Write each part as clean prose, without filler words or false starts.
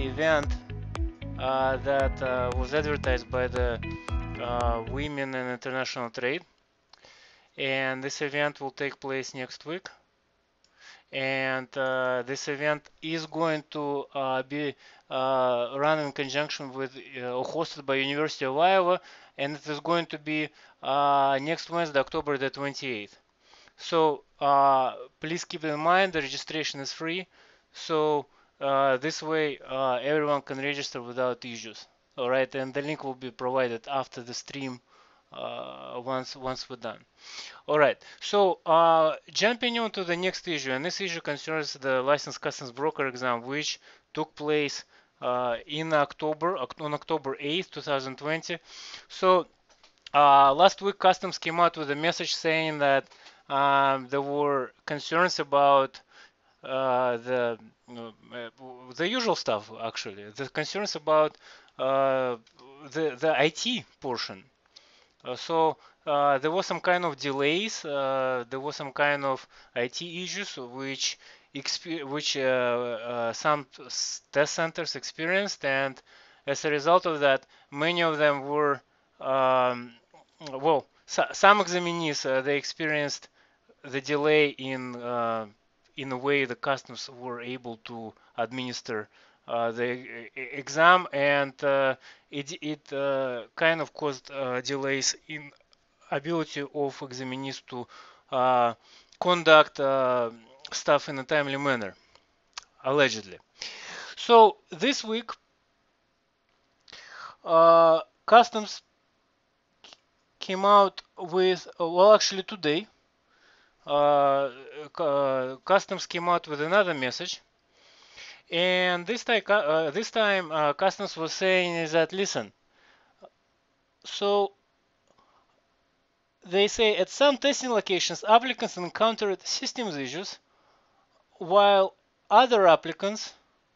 event that was advertised by the Women in International Trade, and this event will take place next week. And this event is going to be run in conjunction with or hosted by University of Iowa, and it is going to be next Wednesday, October the 28th. So please keep in mind the registration is free. So this way everyone can register without issues. All right, and the link will be provided after the stream once we're done. All right, so jumping on to the next issue, and this issue concerns the licensed customs broker exam, which took place in October, on October 8th, 2020. So last week, customs came out with a message saying that there were concerns about the usual stuff. Actually, the concerns about the IT portion. So there was some kind of delays. There was some kind of IT issues which some test centers experienced, and as a result of that, many of them were well. Some examinees they experienced the delay in a way the customs were able to administer the exam, and it kind of caused delays in ability of examinees to conduct stuff in a timely manner, allegedly. So this week, customs came out with, well, actually today, customs came out with another message, and this time customs was saying is that, listen, so they say at some testing locations applicants encountered systems issues while other applicants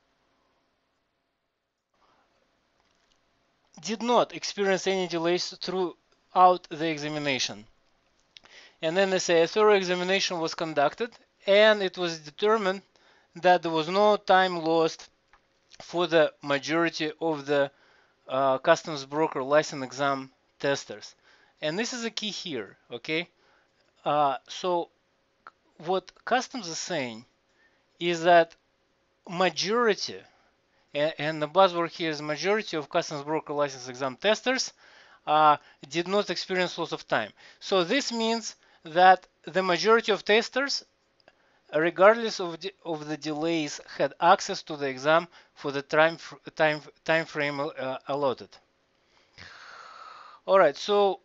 did not experience any delays throughout the examination. And then they say a thorough examination was conducted and it was determined that there was no time lost for the majority of the customs broker license exam testers. And this is a key here, okay? So what customs is saying is that majority, and the buzzword here is majority of customs broker license exam testers did not experience loss of time. So this means that the majority of testers, regardless of the delays, had access to the exam for the time frame allotted. All right, so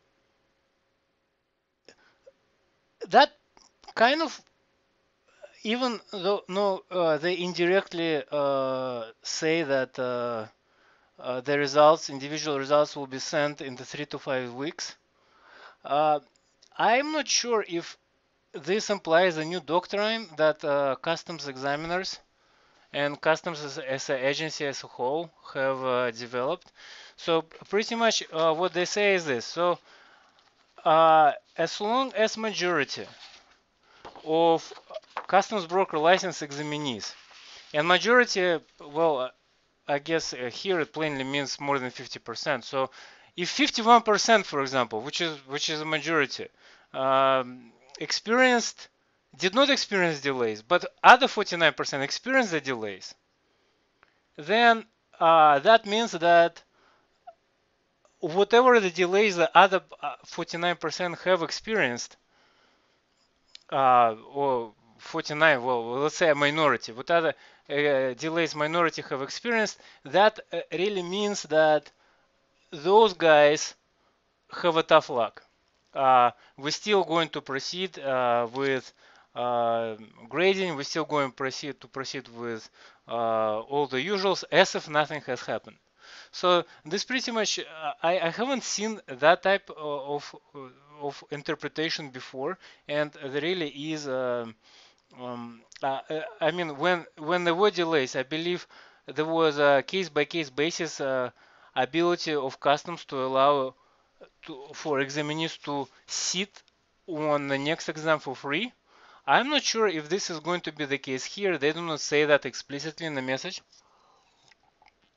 that kind of, even though no, they indirectly say that the results, individual results, will be sent in the 3 to 5 weeks. I'm not sure if this implies a new doctrine that customs examiners and customs as an agency as a whole have developed. So pretty much what they say is this. So as long as majority of customs broker license examinees, and majority, well, I guess here it plainly means more than 50%. So if 51%, for example, which is a majority, did not experience delays, but other 49% experienced the delays, then that means that whatever the delays the other 49% have experienced, or 49, well, let's say a minority, what other delays minority have experienced, that really means that those guys have a tough luck. We're still going to proceed with grading. We're still going to proceed with all the usuals as if nothing has happened. So this pretty much, I haven't seen that type of interpretation before, and there really is. I mean, when there were delays, I believe there was a case-by-case basis ability of customs to allow for examinees to sit on the next exam for free. I'm not sure if this is going to be the case here. They do not say that explicitly in the message.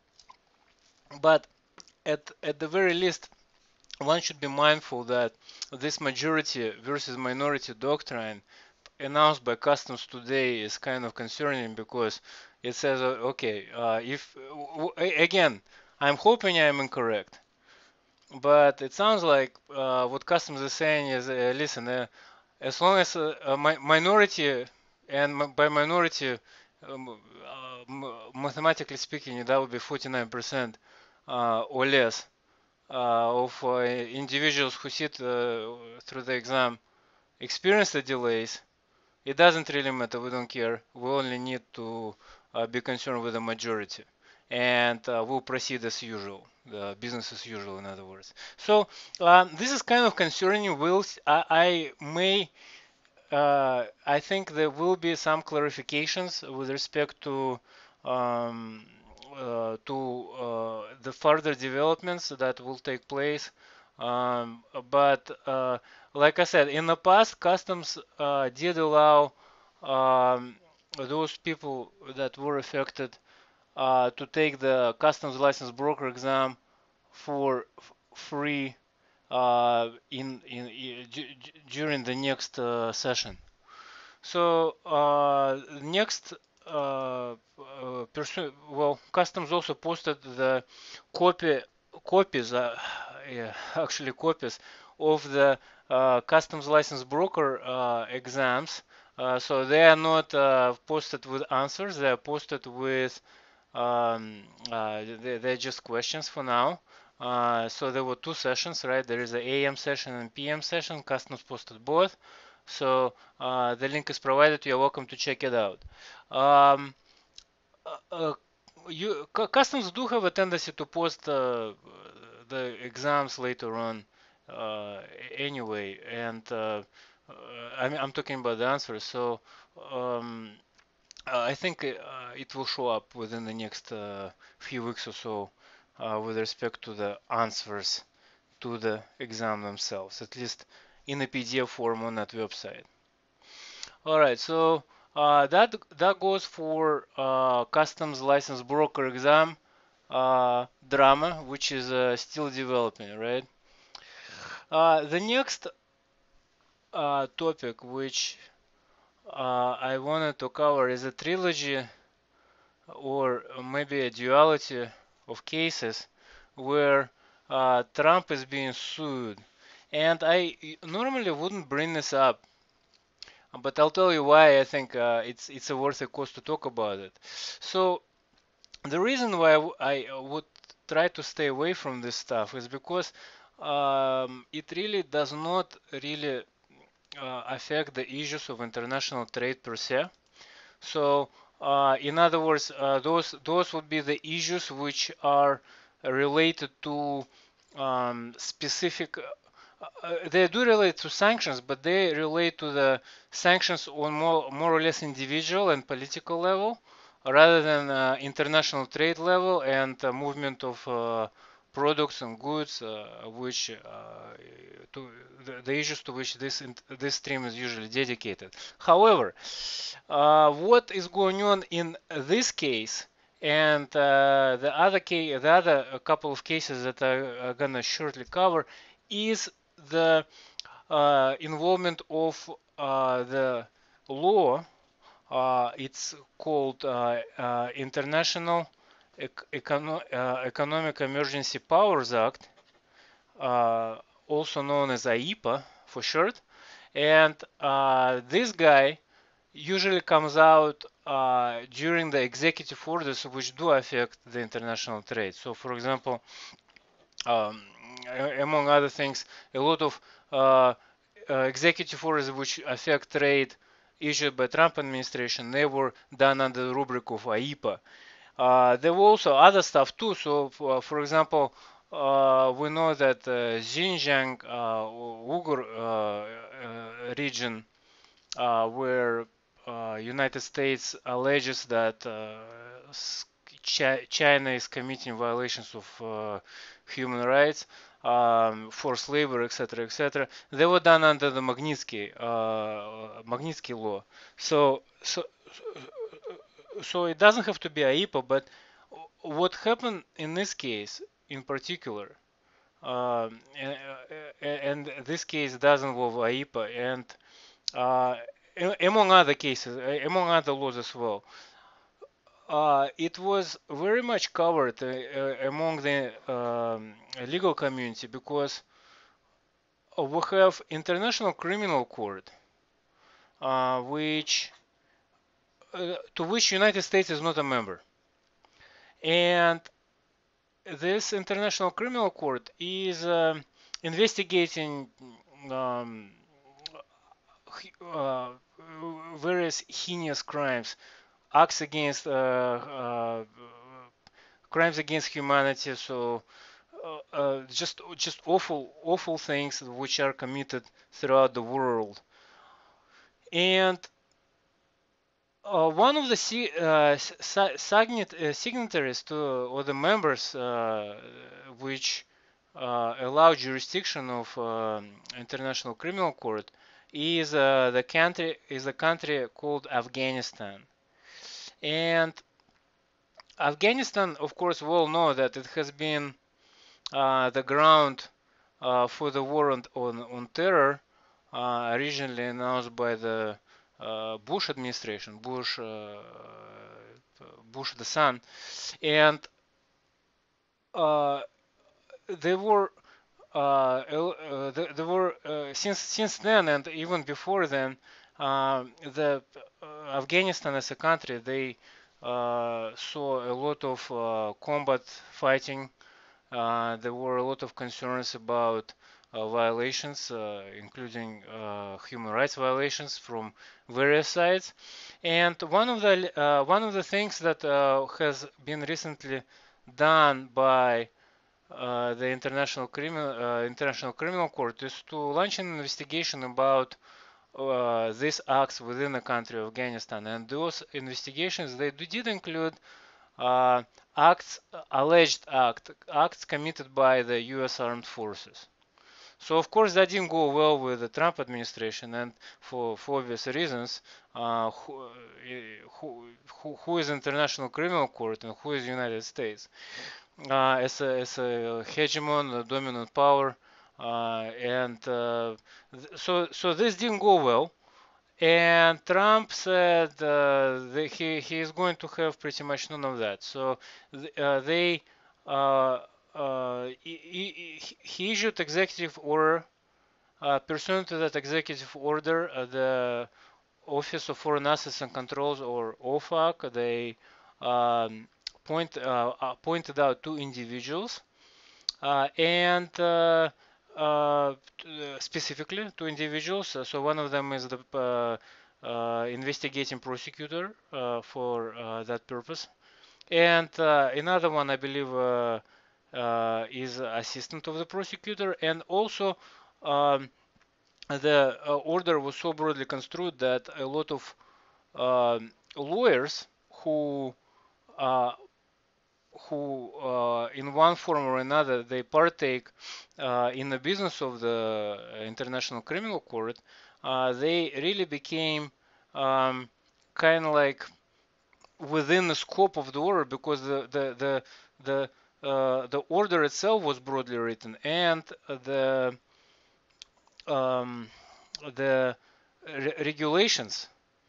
But at the very least, one should be mindful that this majority versus minority doctrine announced by customs today is kind of concerning, because it says, okay, if again, I'm hoping I'm incorrect, but it sounds like what customs is saying is, listen, as long as a minority, and by minority, mathematically speaking, that would be 49% or less of individuals who sit through the exam experience the delays. It doesn't really matter. We don't care. We only need to be concerned with the majority, and we'll proceed as usual. The business as usual, in other words. So this is kind of concerning. I may. I think there will be some clarifications with respect um, to the further developments that will take place. But like I said, in the past, customs did allow um, those people that were affected to take the customs license broker exam for free during the next session. So next, well, customs also posted the copies, yeah, actually copies of the customs license broker exams. So they are not posted with answers; they are posted with they're just questions for now. So there were two sessions, right? There is a AM session and PM session. Customs posted both. So the link is provided. You're welcome to check it out. Um, uh, Customs do have a tendency to post the exams later on anyway, and I'm talking about the answers. So um, I think it will show up within the next few weeks or so with respect to the answers to the exam themselves, at least in a PDF form on that website. All right, so that goes for customs license broker exam drama, which is still developing, right? The next topic which I wanted to cover is a trilogy, or maybe a duality of cases where Trump is being sued. And I normally wouldn't bring this up, but I'll tell you why I think it's a worth a cause to talk about it. So the reason why I would try to stay away from this stuff is because it really does not really affect the issues of international trade per se. So, in other words, those would be the issues which are related to specific. They do relate to sanctions, but they relate to the sanctions on more or less individual and political level, rather than international trade level and movement of products and goods, which the issues to which this stream is usually dedicated. However, what is going on in this case and the other couple of cases that I'm gonna shortly cover is the involvement of the law. It's called International Economic Emergency Powers Act, also known as AIPA for short. And this guy usually comes out during the executive orders which do affect the international trade. So, for example, um, among other things, a lot of executive orders which affect trade issued by Trump administration, they were done under the rubric of AIPA. There were also other stuff too. So, for example, we know that Xinjiang Uyghur region, where United States alleges that China is committing violations of human rights, forced labor, etc., etc. They were done under the Magnitsky law. So it doesn't have to be AIPA, but what happened in this case in particular, and this case does involve AIPA and uh, among other cases, among other laws as well. It was very much covered among the legal community because we have International Criminal Court, which to which United States is not a member, and this International Criminal Court is investigating um, uh, various heinous crimes, acts against crimes against humanity. So just awful things which are committed throughout the world. And one of the signatories to, or the members which allow jurisdiction of International Criminal Court is the country called Afghanistan. And Afghanistan, of course, we all know that it has been the ground for the war on terror, originally announced by the Bush administration, Bush the son, and uh, they were there were since then and even before then, the Afghanistan as a country, they saw a lot of combat fighting. There were a lot of concerns about violations, including human rights violations from various sides. And one of the things that has been recently done by the International Criminal Court is to launch an investigation about these acts within the country of Afghanistan. And those investigations, they did include uh, alleged acts committed by the U.S. Armed Forces. So of course that didn't go well with the Trump administration, and for obvious reasons, who is International Criminal Court and who is United States as a hegemon, a dominant power, and so this didn't go well. And Trump said that he is going to have pretty much none of that. So they he issued executive order. Pursuant to that executive order, the Office of Foreign Assets and Controls, or OFAC, they um, pointed out two individuals and specifically two individuals. So one of them is the investigating prosecutor for that purpose, and another one, I believe, is assistant of the prosecutor, and also um, the order was so broadly construed that a lot of lawyers uh, who in one form or another they partake in the business of the International Criminal Court, they really became kind of like within the scope of the order, because the order itself was broadly written, and um, the regulations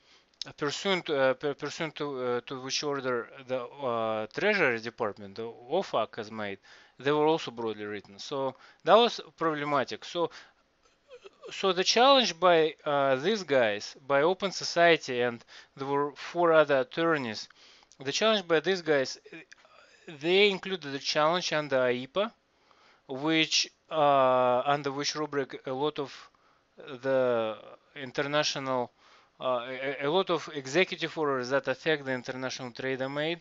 pursuant to which order the Treasury Department, the OFAC, has made, they were also broadly written. So that was problematic. So the challenge by these guys, by Open Society, and there were four other attorneys. The challenge by these guys, they included the challenge under AIPA, which under which rubric a lot of the international a lot of executive orders that affect the international trade are made.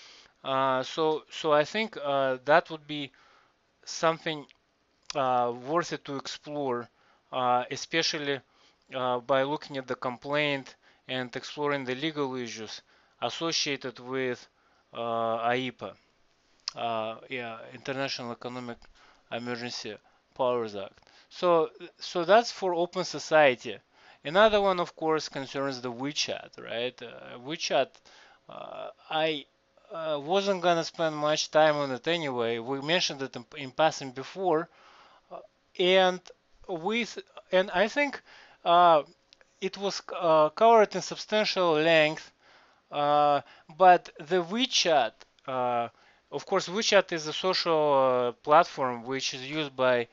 So I think that would be something worth it to explore, especially by looking at the complaint and exploring the legal issues associated with AIPA, yeah, International Economic Emergency Powers Act. So that's for Open Society. Another one, of course, concerns the WeChat, right? WeChat, I wasn't gonna spend much time on it anyway. We mentioned it in passing before, uh, and with and I think uh, it was covered in substantial length. But the WeChat, uh, of course, WeChat is a social platform which is used by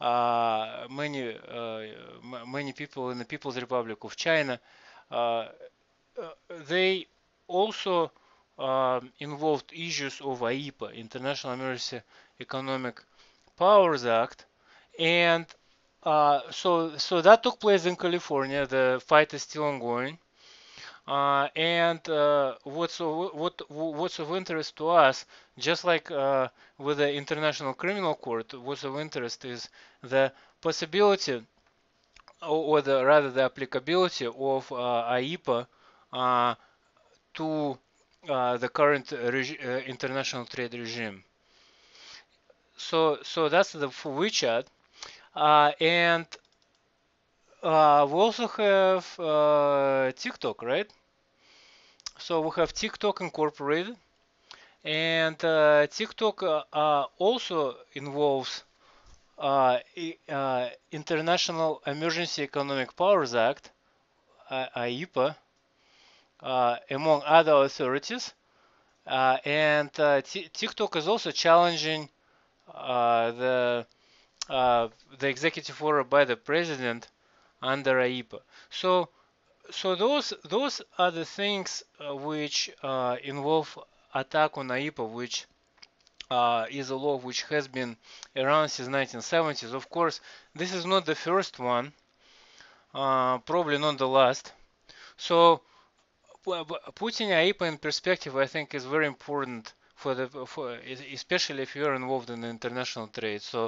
many people in the People's Republic of China. Uh, they also involved issues of IEPA, International Emergency Economic Powers Act, and so that took place in California. The fight is still ongoing. And what's of interest to us, just like with the International Criminal Court, what's of interest is the possibility, or rather the applicability of IEPA uh, to the current international trade regime. So that's the for WeChat, and we also have TikTok, right? So we have TikTok incorporated. And TikTok also involves International Emergency Economic Powers Act, IEPA, among other authorities. And TikTok is also challenging the the executive order by the president under IEPA. So those are the things which involve attack on IEPA, which is a law which has been around since 1970s. Of course, this is not the first one, probably not the last. So putting IEPA in perspective, I think, is very important for especially if you are involved in international trade. So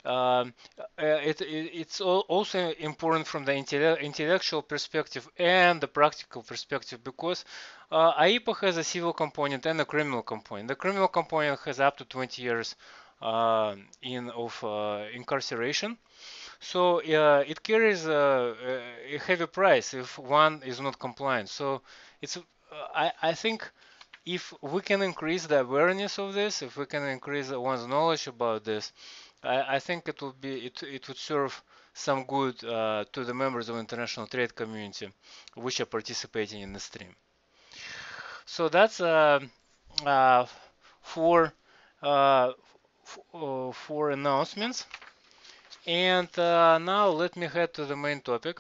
it's also important from the intellectual perspective and the practical perspective, because IEPA has a civil component and a criminal component. The criminal component has up to 20 years of incarceration. So it carries a heavy price if one is not compliant. So it's I think if we can increase the awareness of this, if we can increase one's knowledge about this, I think it would serve some good to the members of international trade community which are participating in the stream. So that's uh, for uh, for announcements. And now let me head to the main topic,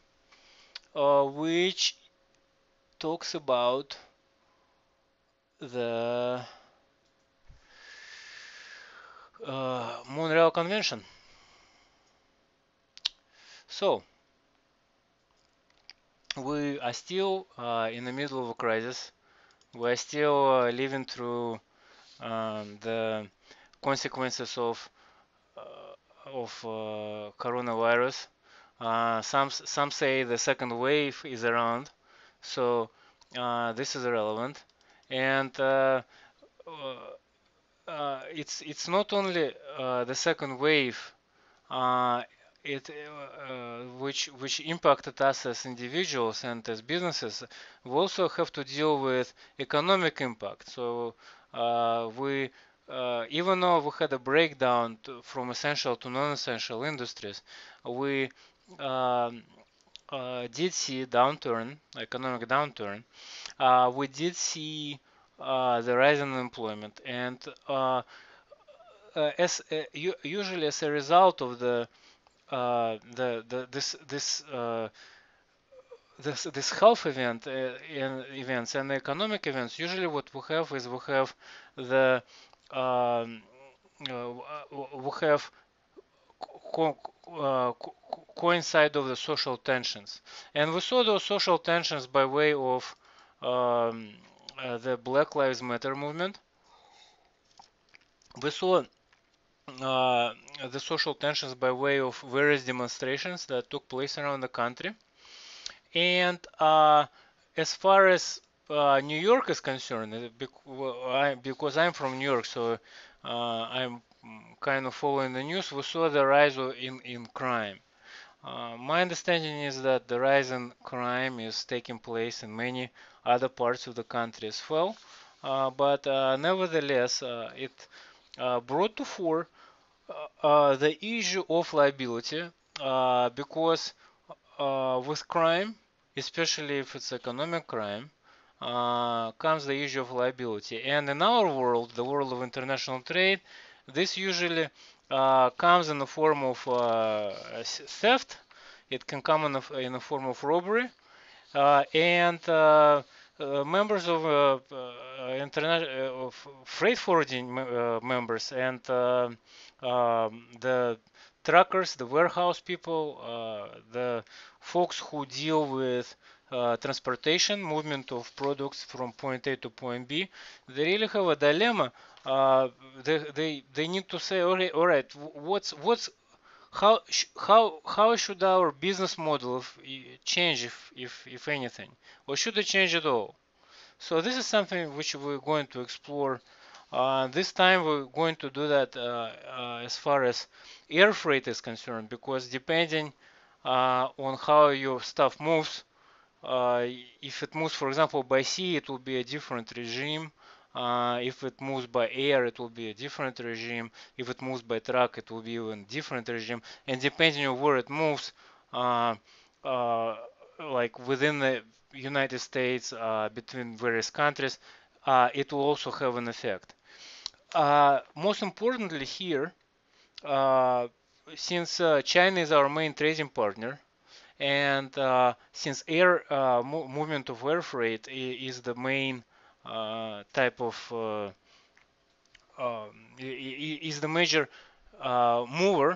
which talks about the Montreal Convention. So we are still in the middle of a crisis. We are still living through the consequences of coronavirus. Some say the second wave is around, so this is relevant, and it's not only the second wave which impacted us as individuals and as businesses. We also have to deal with economic impact. So we even though we had a breakdown from essential to non-essential industries, we um, did see a downturn, economic downturn. We did see the rise in unemployment, and usually as a result of the this health event in events and economic events, usually what we have is we have the um, we have co coincide of the social tensions, and we saw those social tensions by way of the Black Lives Matter movement. We saw the social tensions by way of various demonstrations that took place around the country. And as far as New York is concerned, because I'm from New York, so I'm kind of following the news, we saw the rise in crime. My understanding is that the rise in crime is taking place in many other parts of the country as well. but nevertheless, it brought to fore the issue of liability because with crime, especially if it's economic crime, comes the issue of liability. And in our world, the world of international trade, this usually comes in the form of theft. It can come in the form of robbery, and members of international freight forwarding members and the truckers, the warehouse people, the folks who deal with transportation, movement of products from point A to point B, they really have a dilemma. They need to say, all right, how should our business model change if anything, or should it change at all? So this is something which we're going to explore. This time we're going to do that as far as air freight is concerned, because depending on how your stuff moves, if it moves, for example, by sea, it will be a different regime. If it moves by air, it will be a different regime. If it moves by truck, it will be even different regime. And depending on where it moves, uh, uh, like within the United States, between various countries, it will also have an effect. Most importantly here, uh, since China is our main trading partner, and since air movement of air freight is the main type of is the major mover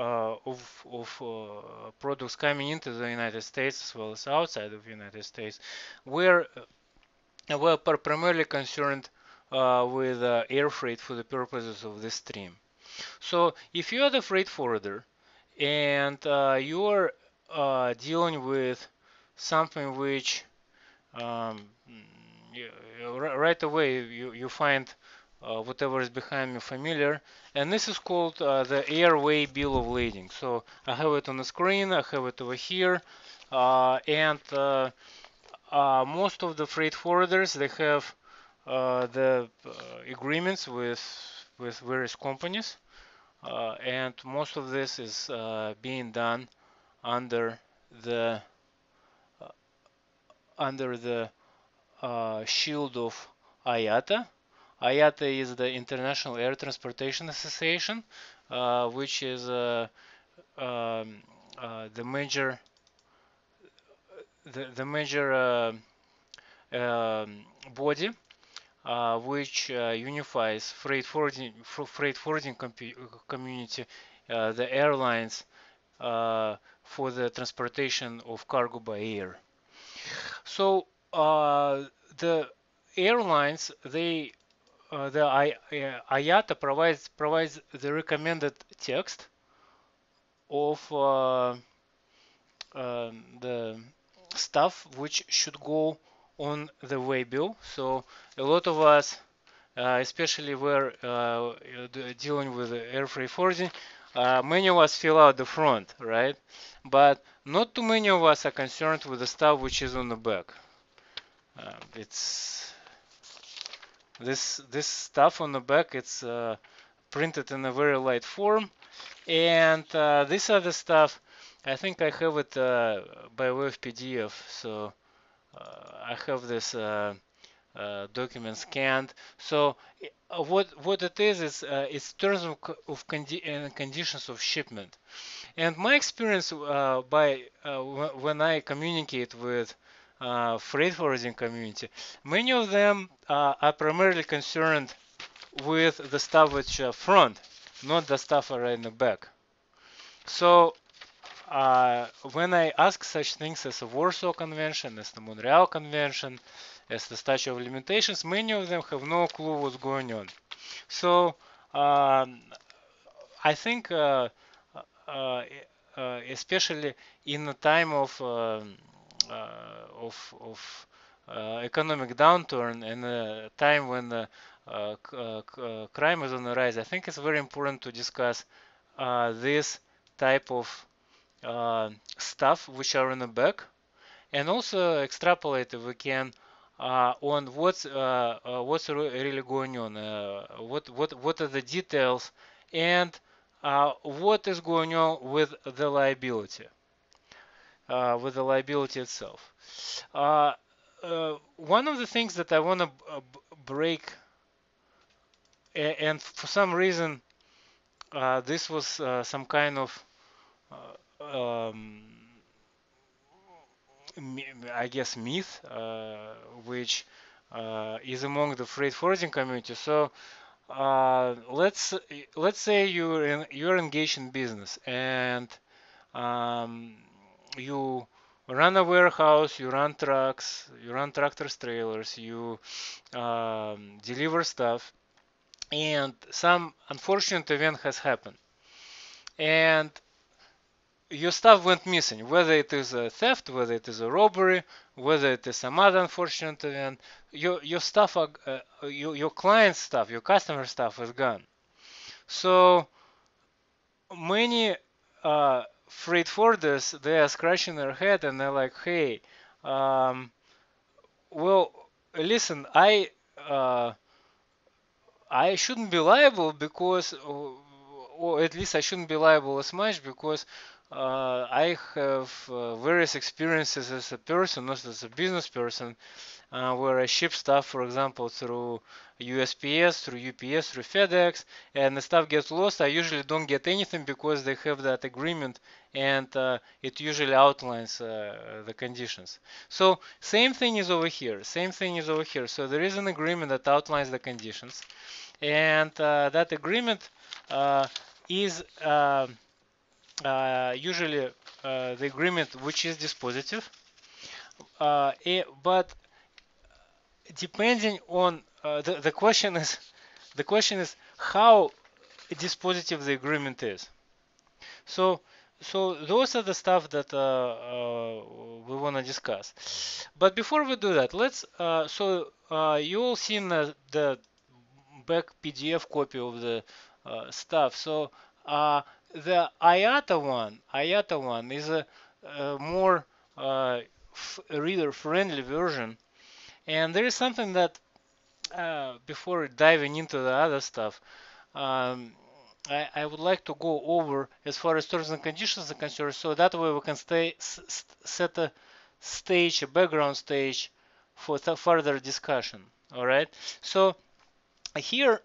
of products coming into the United States as well as outside of the United States, we're primarily concerned with air freight for the purposes of this stream. So if you are the freight forwarder and you are dealing with something which um, right away you find whatever is behind me familiar, and this is called the Airway Bill of Lading. So I have it on the screen, I have it over here, and most of the freight forwarders, they have the agreements with various companies, and most of this is being done under the uh, under the shield of IATA. IATA is the International Air Transportation Association, which is the major body which unifies freight forwarding community, the airlines, for the transportation of cargo by air. So the airlines, IATA provides the recommended text of the stuff which should go on the waybill. So a lot of us, especially where dealing with air freight forwarding, many of us fill out the front, right? But not too many of us are concerned with the stuff which is on the back. It's this stuff on the back. It's printed in a very light form, and this other stuff, I think I have it by way of PDF. So I have this document scanned. So what it is it's terms of conditions of shipment. And my experience when I communicate with freight forwarding community, many of them are primarily concerned with the stuff which front, not the stuff right in the back. So when I ask such things as the Warsaw Convention, as the Montreal Convention, as the Statute of Limitations, many of them have no clue what's going on. So I think especially in the time of economic downturn and a time when the crime is on the rise, I think it's very important to discuss this type of stuff which are in the back, and also extrapolate if we can on what's really going on, what are the details, and what is going on with the liability, itself. One of the things that I want to break, and for some reason this was some kind of um, I guess myth, which is among the freight forwarding community. So let's say you're engaged in business, and um, you run a warehouse, you run trucks, you run tractors, trailers, you deliver stuff, and some unfortunate event has happened, and your stuff went missing, whether it is a theft, whether it is a robbery, whether it is some other unfortunate event. Your stuff, your client's stuff, your customer stuff is gone. So many freight forwarders, they are scratching their head and they're like, hey, um, well, listen, uh, I shouldn't be liable because, or at least I shouldn't be liable as much because I have various experiences as a person, not as a business person, where I ship stuff, for example, through USPS, through UPS, through FedEx, and the stuff gets lost. I usually don't get anything because they have that agreement, and it usually outlines the conditions. So same thing is over here. Same thing is over here. So there is an agreement that outlines the conditions, and that agreement is usually the agreement which is dispositive, but depending on the question is how dispositive the agreement is. So those are the stuff that we want to discuss. But before we do that, let's you all seen the back PDF copy of the stuff. So the IATA one is a more reader friendly version, and there is something that before diving into the other stuff, um, I would like to go over as far as terms and conditions are concerned, so that way we can set a stage, a background stage for further discussion. All right. So here,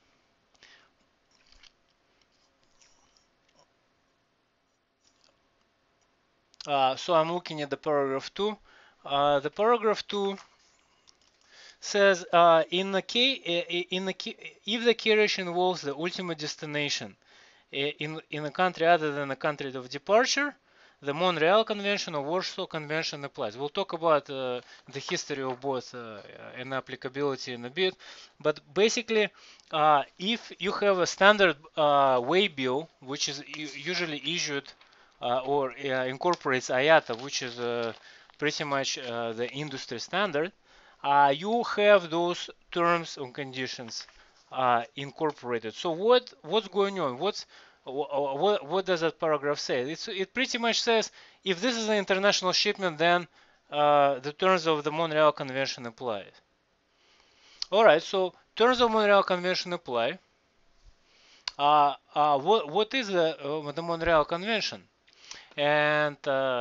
so I'm looking at the paragraph 2. The paragraph 2 says in the case, if the carriage involves the ultimate destination in a country other than the country of departure, the Montreal Convention or Warsaw Convention applies. We'll talk about the history of both and applicability in a bit, but basically, if you have a standard waybill, which is usually issued or incorporates IATA, which is pretty much the industry standard, you have those terms and conditions incorporated. So what's going on? What does that paragraph say? It pretty much says if this is an international shipment, then the terms of the Montreal Convention apply. All right, so terms of Montreal Convention apply. What is the Montreal Convention? And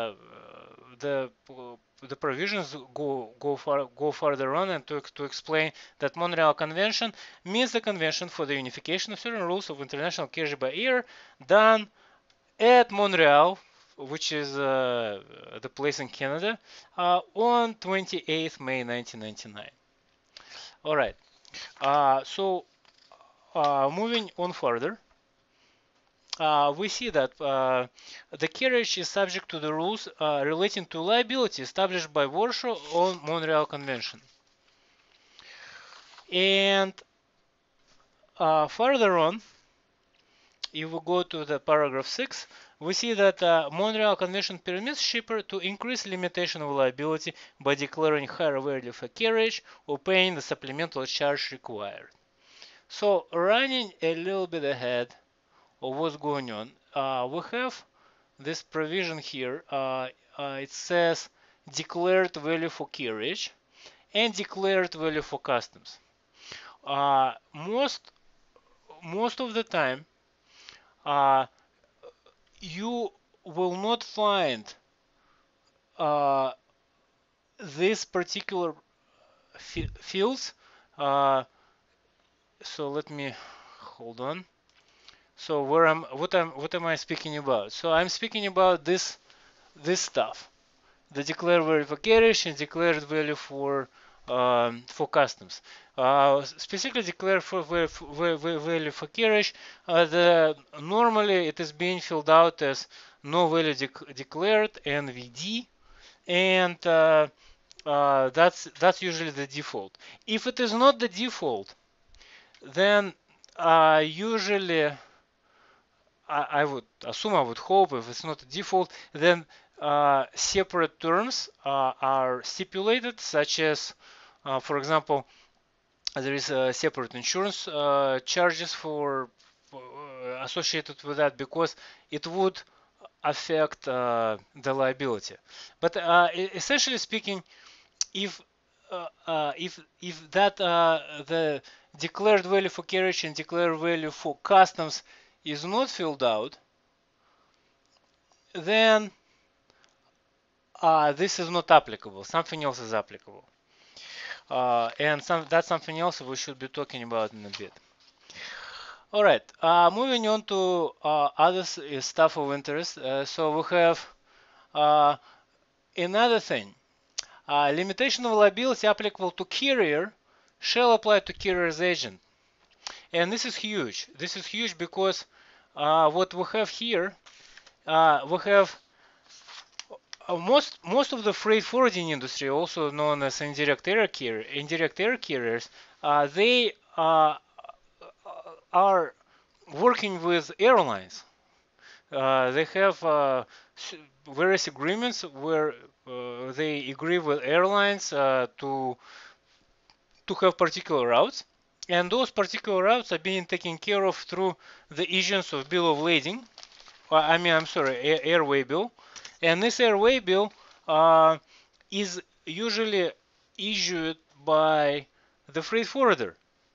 the provisions go further on and to explain that Montreal Convention means the convention for the unification of certain rules of international carriage by air done at Montreal, which is the place in Canada, on 28th May 1999. All right. So moving on further. We see that the carriage is subject to the rules relating to liability established by Warsaw or Montreal Convention. And further on, if we go to the paragraph 6, we see that Montreal Convention permits shipper to increase limitation of liability by declaring higher value for carriage or paying the supplemental charge required. So running a little bit ahead of what's going on, we have this provision here. It says declared value for carriage, and declared value for customs. Most of the time, you will not find this particular fields. So let me hold on. So what am I speaking about? So I'm speaking about this stuff, the declared value for carriage and declared value for customs. Specifically declared for value for carriage, normally it is being filled out as no value declared NVD, and that's usually the default. If it is not the default, then usually I would assume, I would hope, if it's not a default, then separate terms are stipulated, such as, for example, there is a separate insurance charges for associated with that, because it would affect the liability. But essentially speaking, if that the declared value for carriage and declared value for customs is not filled out, then this is not applicable. Something else is applicable, and that's something else we should be talking about in a bit. All right, moving on to other stuff of interest. So we have another thing. Limitation of liability applicable to carrier shall apply to carrier's agent. And this is huge. This is huge because what we have here, we have most of the freight forwarding industry, also known as indirect air carriers, they are working with airlines. They have various agreements where they agree with airlines to have particular routes, and those particular routes are being taken care of through the issuance of bill of lading. I'm sorry, airway bill, and this airway bill is usually issued by the freight forwarder.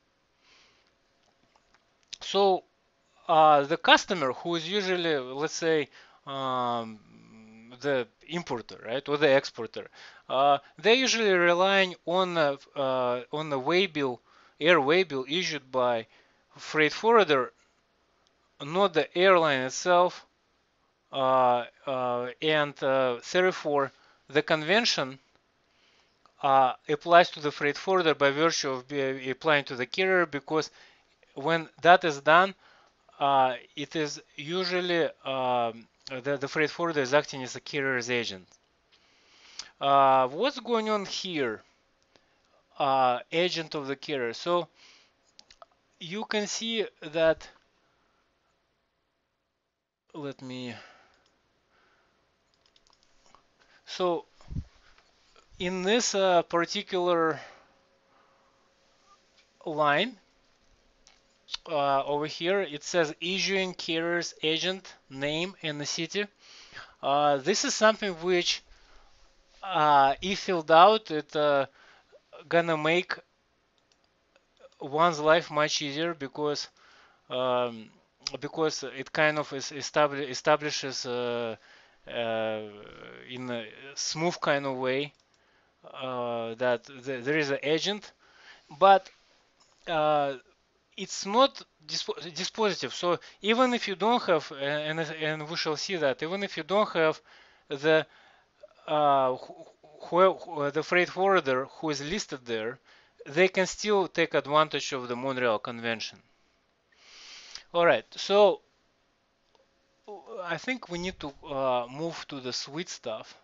So the customer, who is usually, let's say, the importer, right, or the exporter, they're usually relying on the way bill, airway bill issued by freight forwarder, not the airline itself, and therefore the convention applies to the freight forwarder by virtue of applying to the carrier, because when that is done, it is usually the freight forwarder is acting as a carrier's agent. What's going on here? Agent of the carrier. So you can see that. Let me. So in this particular line over here, it says issuing carrier's agent name and the city. This is something which, if filled out, it gonna make one's life much easier, because it kind of establishes in a smooth kind of way that there is an agent, but it's not dispositive. So even if you don't have, and we shall see that, even if you don't have the the freight forwarder who is listed there, they can still take advantage of the Montreal Convention. All right, so I think we need to move to the sweet stuff,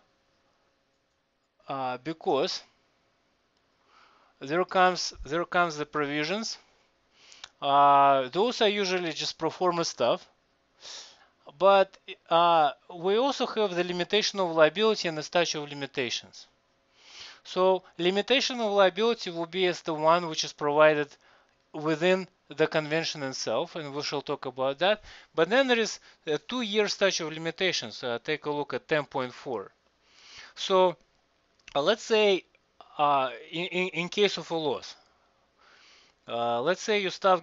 because there comes the provisions. Those are usually just pro forma stuff, but we also have the limitation of liability and the statute of limitations. So limitation of liability will be as the one which is provided within the convention itself, and we shall talk about that. But then there is a 2-year statute of limitations. Take a look at 10.4. So let's say in case of a loss. Let's say your stuff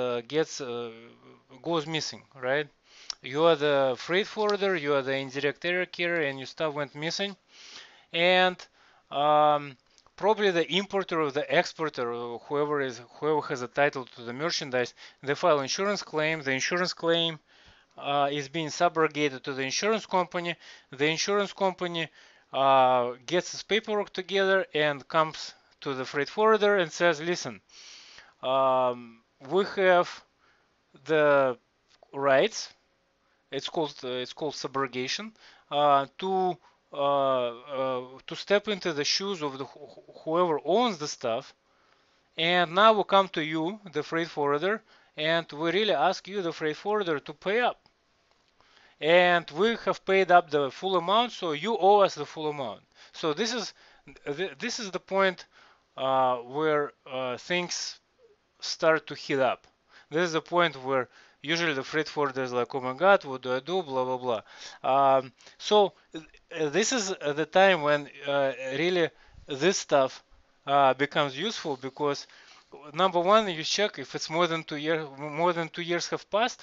goes missing, right? You are the freight forwarder, you are the indirect air carrier, and your stuff went missing, and um, probably the importer or the exporter or whoever has a title to the merchandise, they file insurance claim. The insurance claim is being subrogated to the insurance company. The insurance company gets its paperwork together and comes to the freight forwarder and says, listen, we have the rights, it's called subrogation, to step into the shoes of whoever owns the stuff, and now we come to you, the freight forwarder, and we really ask you, the freight forwarder, to pay up. And we have paid up the full amount, so you owe us the full amount. So this is the point where things start to heat up. This is the point where usually the freight forwarder is like, oh my god, what do I do, blah blah blah. So this is the time when really this stuff becomes useful, because number one, you check if it's more than 2 years have passed.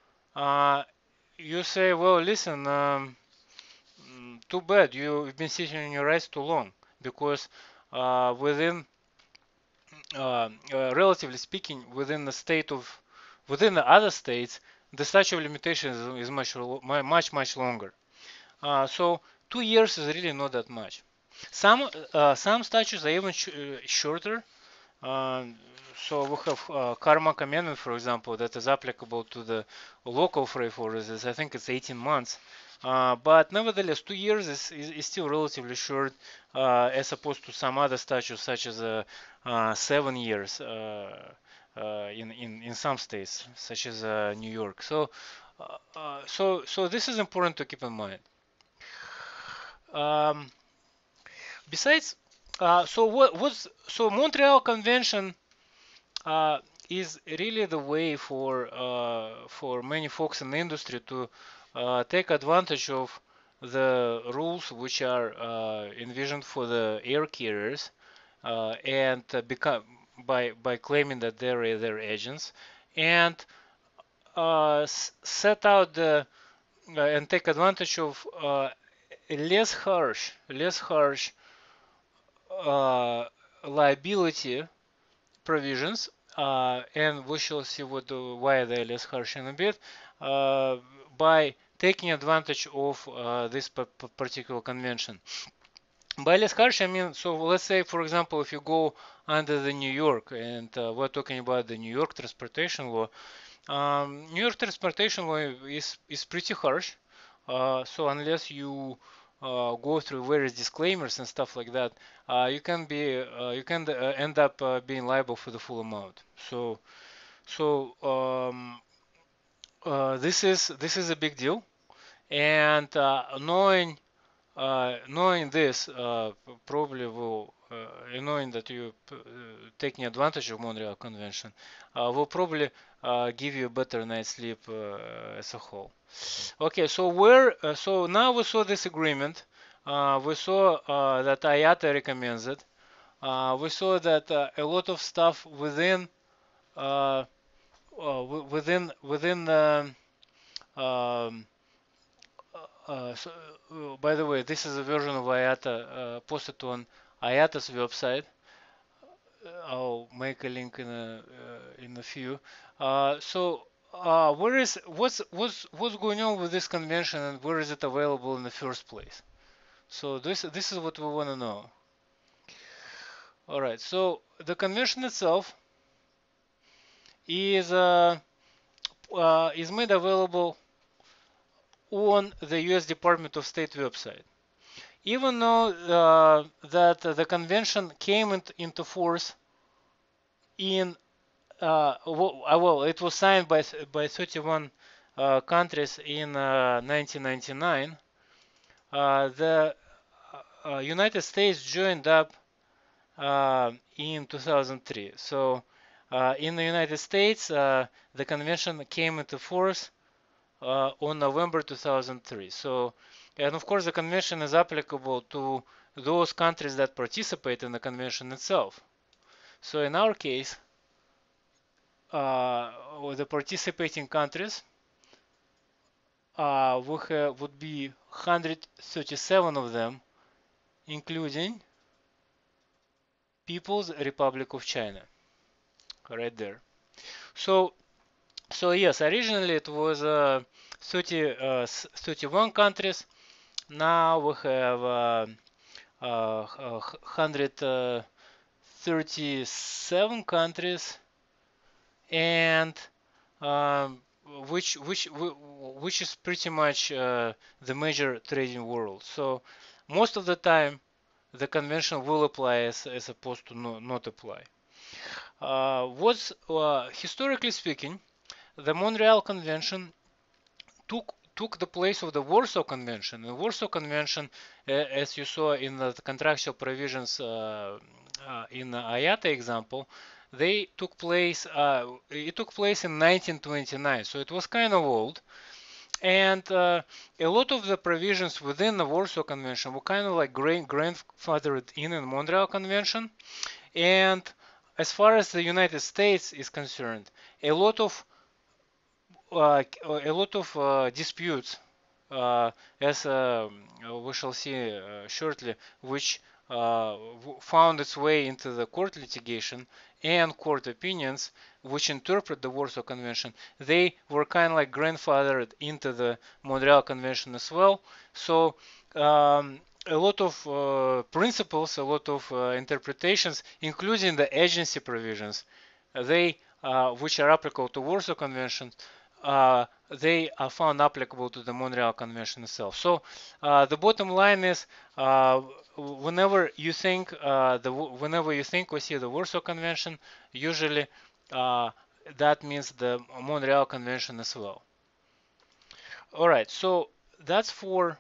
You say, well, listen, too bad, you've been sitting on your rights too long, because within relatively speaking, within the other states, the statute of limitations is much longer. So 2 years is really not that much. Some statutes are even shorter. So we have Carmack Amendment, for example, that is applicable to the local freight forwarders. I think it's 18 months. But nevertheless, 2 years is still relatively short, as opposed to some other statutes, such as 7 years in some states, such as New York. So this is important to keep in mind. Besides, so Montreal Convention is really the way for many folks in the industry to take advantage of the rules which are envisioned for the air carriers, and become by claiming that they're their agents, and set out and take advantage of less harsh liability provisions, and we shall see why they're less harsh in a bit, by taking advantage of this particular convention. By less harsh, I mean, so let's say, for example, if you go under the New York, and we're talking about the New York transportation law. New York transportation law is pretty harsh. So unless you go through various disclaimers and stuff like that, you can end up being liable for the full amount. So this is a big deal, and knowing this probably will, knowing that you taking advantage of Montreal Convention, will probably give you a better night's sleep as a whole. Okay, so now we saw this agreement. We saw that IATA recommends it. We saw that a lot of stuff within the um, by the way, this is a version of IATA posted on IATA's website. I'll make a link in a few. What's going on with this convention, and where is it available in the first place? So this is what we want to know. All right. So the convention itself is made available on the U.S. Department of State website. Even though that the convention came into force in well, it was signed by 31 countries in 1999. The United States joined up in 2003. So in the United States, the convention came into force on November 2003. So And of course, the convention is applicable to those countries that participate in the convention itself. So in our case, the participating countries would be 137 of them, including People's Republic of China, right there. So yes, originally it was 31 countries. Now we have 137 countries, and um, which is pretty much the major trading world. So most of the time, the convention will apply as opposed to not apply. Historically speaking, the Montreal Convention took the place of the Warsaw Convention. The Warsaw Convention, as you saw in the contractual provisions in the IATA example, they took place. It took place in 1929, so it was kind of old. And a lot of the provisions within the Warsaw Convention were kind of like grandfathered in the Montreal Convention. And as far as the United States is concerned, a lot of disputes, as we shall see shortly, which found its way into the court litigation and court opinions, which interpret the Warsaw Convention, they were kind of like grandfathered into the Montreal Convention as well. So a lot of principles, a lot of interpretations, including the agency provisions, which are applicable to Warsaw Convention, they are found applicable to the Montreal Convention itself. So the bottom line is, whenever you think or see the Warsaw Convention, usually that means the Montreal Convention as well. All right, so that's for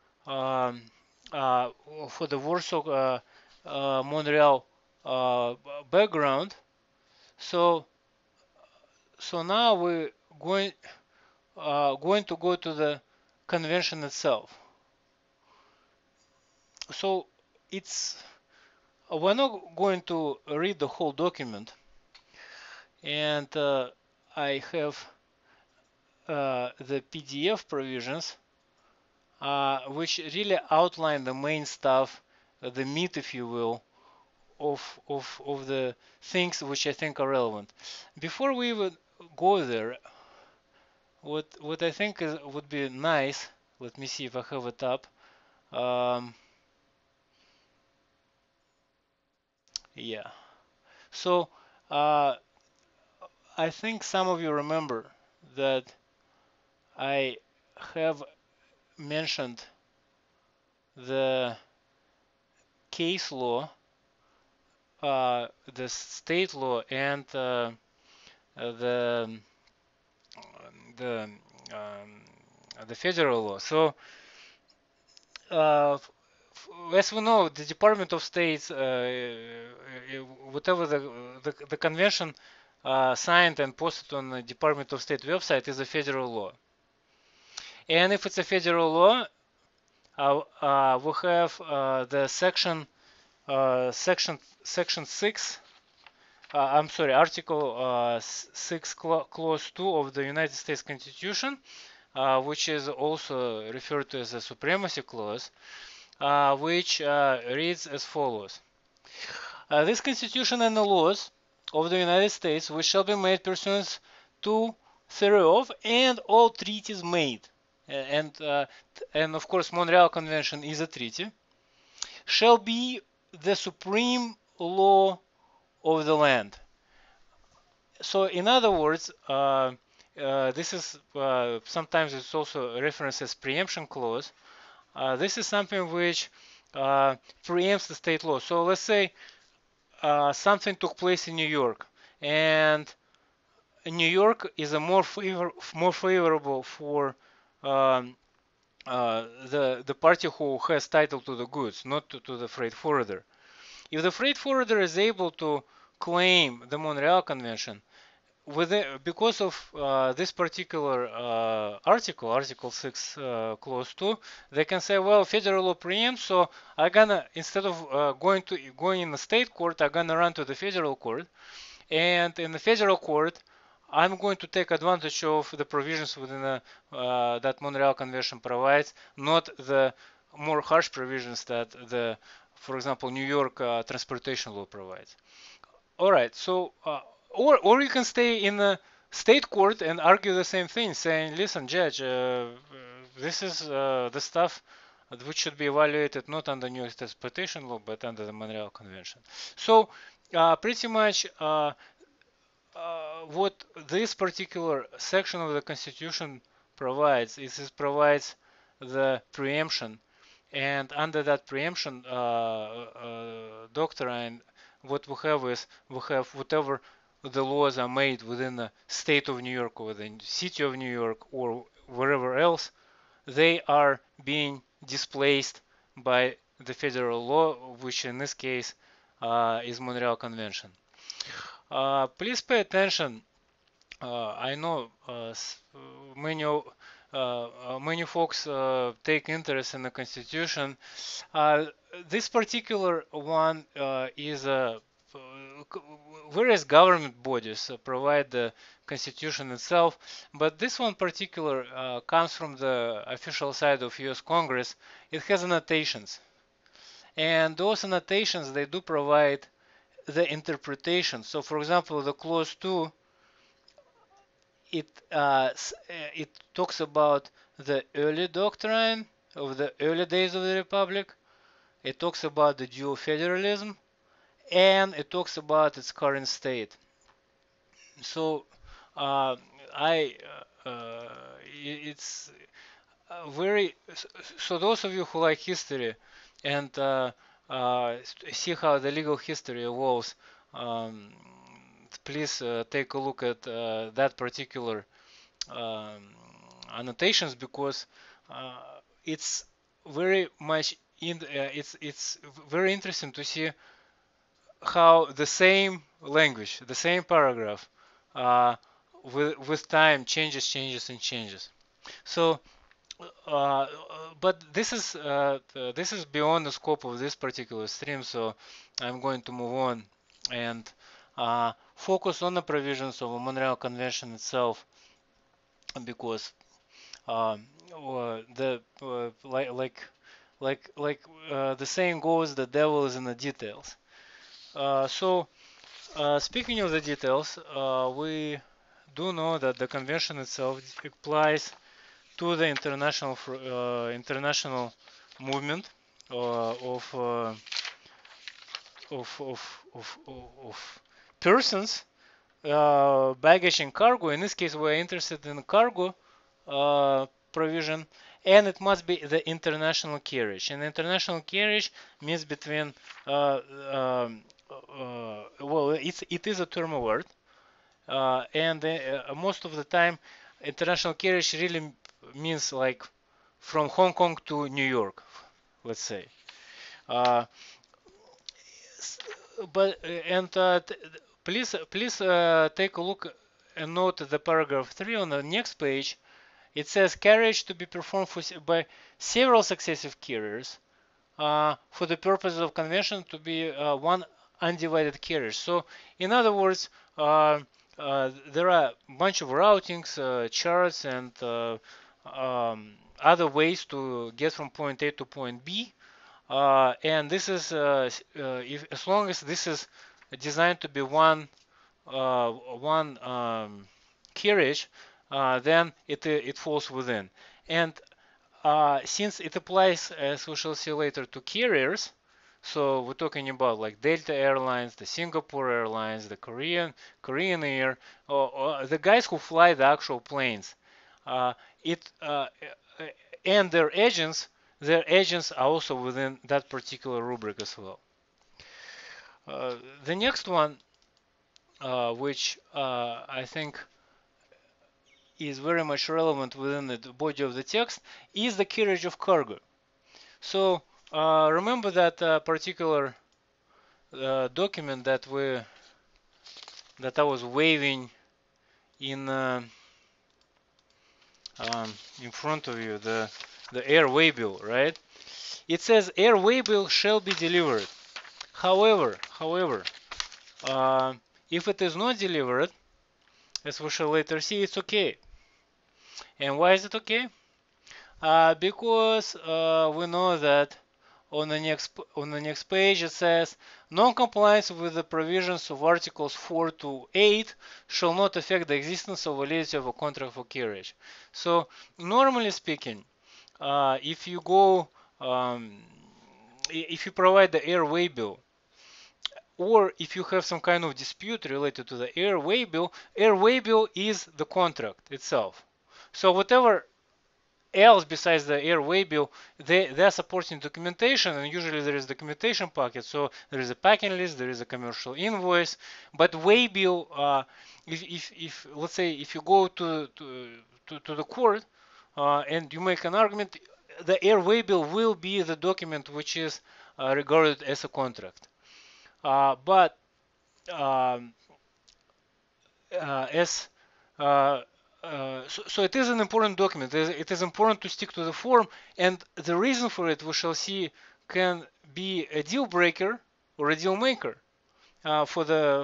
the Warsaw Montreal background. So now we're going to go to the convention itself. So we're not going to read the whole document, and I have the PDF provisions, which really outline the main stuff, the meat, if you will, of the things which I think are relevant. Before we even go there, what I think would be nice. Let me see if I have it up. Yeah. So I think some of you remember that I have mentioned the case law, the state law, and the federal law. So as we know, the Department of State, whatever the convention signed and posted on the Department of State website is a federal law. And if it's a federal law, we have the section 6. I'm sorry, Article 6, Clause 2 of the United States Constitution, which is also referred to as a Supremacy Clause, which reads as follows. This Constitution and the laws of the United States, which shall be made pursuant to, thereof, and all treaties made, and of course Montreal Convention is a treaty, shall be the supreme law of the land. So in other words, this is sometimes it's also referenced as preemption clause. This is something which preempts the state law. So let's say something took place in New York, and New York is a more favorable for the party who has title to the goods, not to the freight forwarder. If the freight forwarder is able to claim the Montreal Convention, because of this particular article, Article 6, Clause 2, they can say, well, federal law preempts, so I'm gonna, instead of going in the state court, I'm gonna run to the federal court, and in the federal court, I'm going to take advantage of the provisions within that Montreal Convention provides, not the more harsh provisions that for example, New York transportation law provides. All right, so or you can stay in the state court and argue the same thing, saying, listen, judge, this is the stuff which should be evaluated not under New York transportation law but under the Montreal Convention. So pretty much what this particular section of the Constitution provides is it provides the preemption, and under that preemption doctrine, what we have is we have whatever the laws are made within the state of New York or the city of New York or wherever else, they are being displaced by the federal law, which in this case is Montreal Convention. Please pay attention. I know many folks take interest in the Constitution. This particular one is various government bodies provide the Constitution itself, but this one particular comes from the official side of U.S. Congress. It has annotations, and those annotations, they do provide the interpretation. So, for example, the clause 2, it talks about the early doctrine of the early days of the Republic. It talks about the dual federalism, and it talks about its current state. So, it's very. So those of you who like history and see how the legal history evolves, please take a look at that particular annotations, because it's very much it's very interesting to see how the same language, the same paragraph, with time changes. So but this is beyond the scope of this particular stream, so I'm going to move on and focus on the provisions of the Montreal Convention itself, because the the saying goes, the devil is in the details. So speaking of the details, we do know that the convention itself applies to the international movement of persons, baggage and cargo. In this case, we're interested in cargo provision, and it must be the international carriage. And international carriage means between well, it is a term of art, and most of the time, international carriage really means like from Hong Kong to New York, let's say. But and please take a look and note the paragraph 3 on the next page. It says carriage to be performed by several successive carriers for the purpose of convention to be one undivided carriage. So in other words, there are a bunch of routings, charts, and other ways to get from point A to point B. And this is as long as this is designed to be one carriage, then it falls within. And since it applies, as we shall see later, to carriers, so we're talking about like Delta Airlines, the Singapore Airlines, the Korean Air, or the guys who fly the actual planes. And their agents are also within that particular rubric as well. The next one, which I think is very much relevant within the body of the text, is the carriage of cargo. So remember that particular document that I was waving in front of you, the air waybill, right? It says air waybill shall be delivered. However, if it is not delivered, as we shall later see, it's okay. And why is it okay? Because we know that on the next page it says non-compliance with the provisions of articles 4 to 8 shall not affect the existence or validity of a contract for carriage. So normally speaking, if you go if you provide the air waybill, or if you have some kind of dispute related to the air waybill is the contract itself. So whatever else besides the air waybill, they're supporting documentation, and usually there is documentation packet. So there is a packing list, there is a commercial invoice, but waybill, if let's say if you go to the court and you make an argument, the air waybill will be the document which is regarded as a contract. But as so it is an important document. It is important to stick to the form, and the reason for it we shall see can be a deal breaker or a deal maker for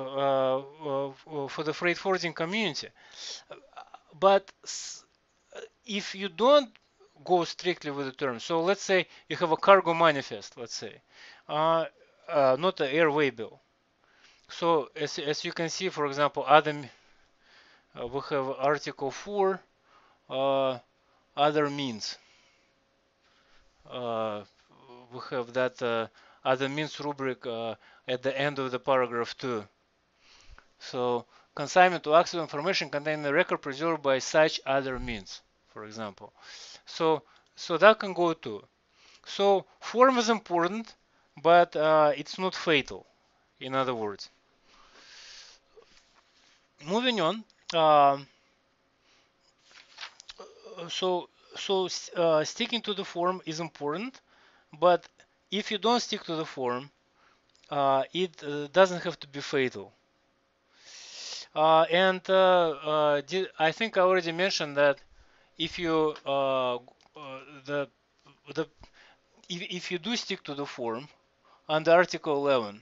the freight forwarding community. But if you don't go strictly with the terms, so let's say you have a cargo manifest, let's say, not an air waybill. So as you can see, for example, we have article 4, other means. We have that other means rubric at the end of the paragraph 2. So consignment to access information containing the record preserved by such other means, for example. So that can go too. So form is important, but it's not fatal, in other words. Moving on. So sticking to the form is important, but if you don't stick to the form, it doesn't have to be fatal. And I think I already mentioned that if you if you do stick to the form under Article 11,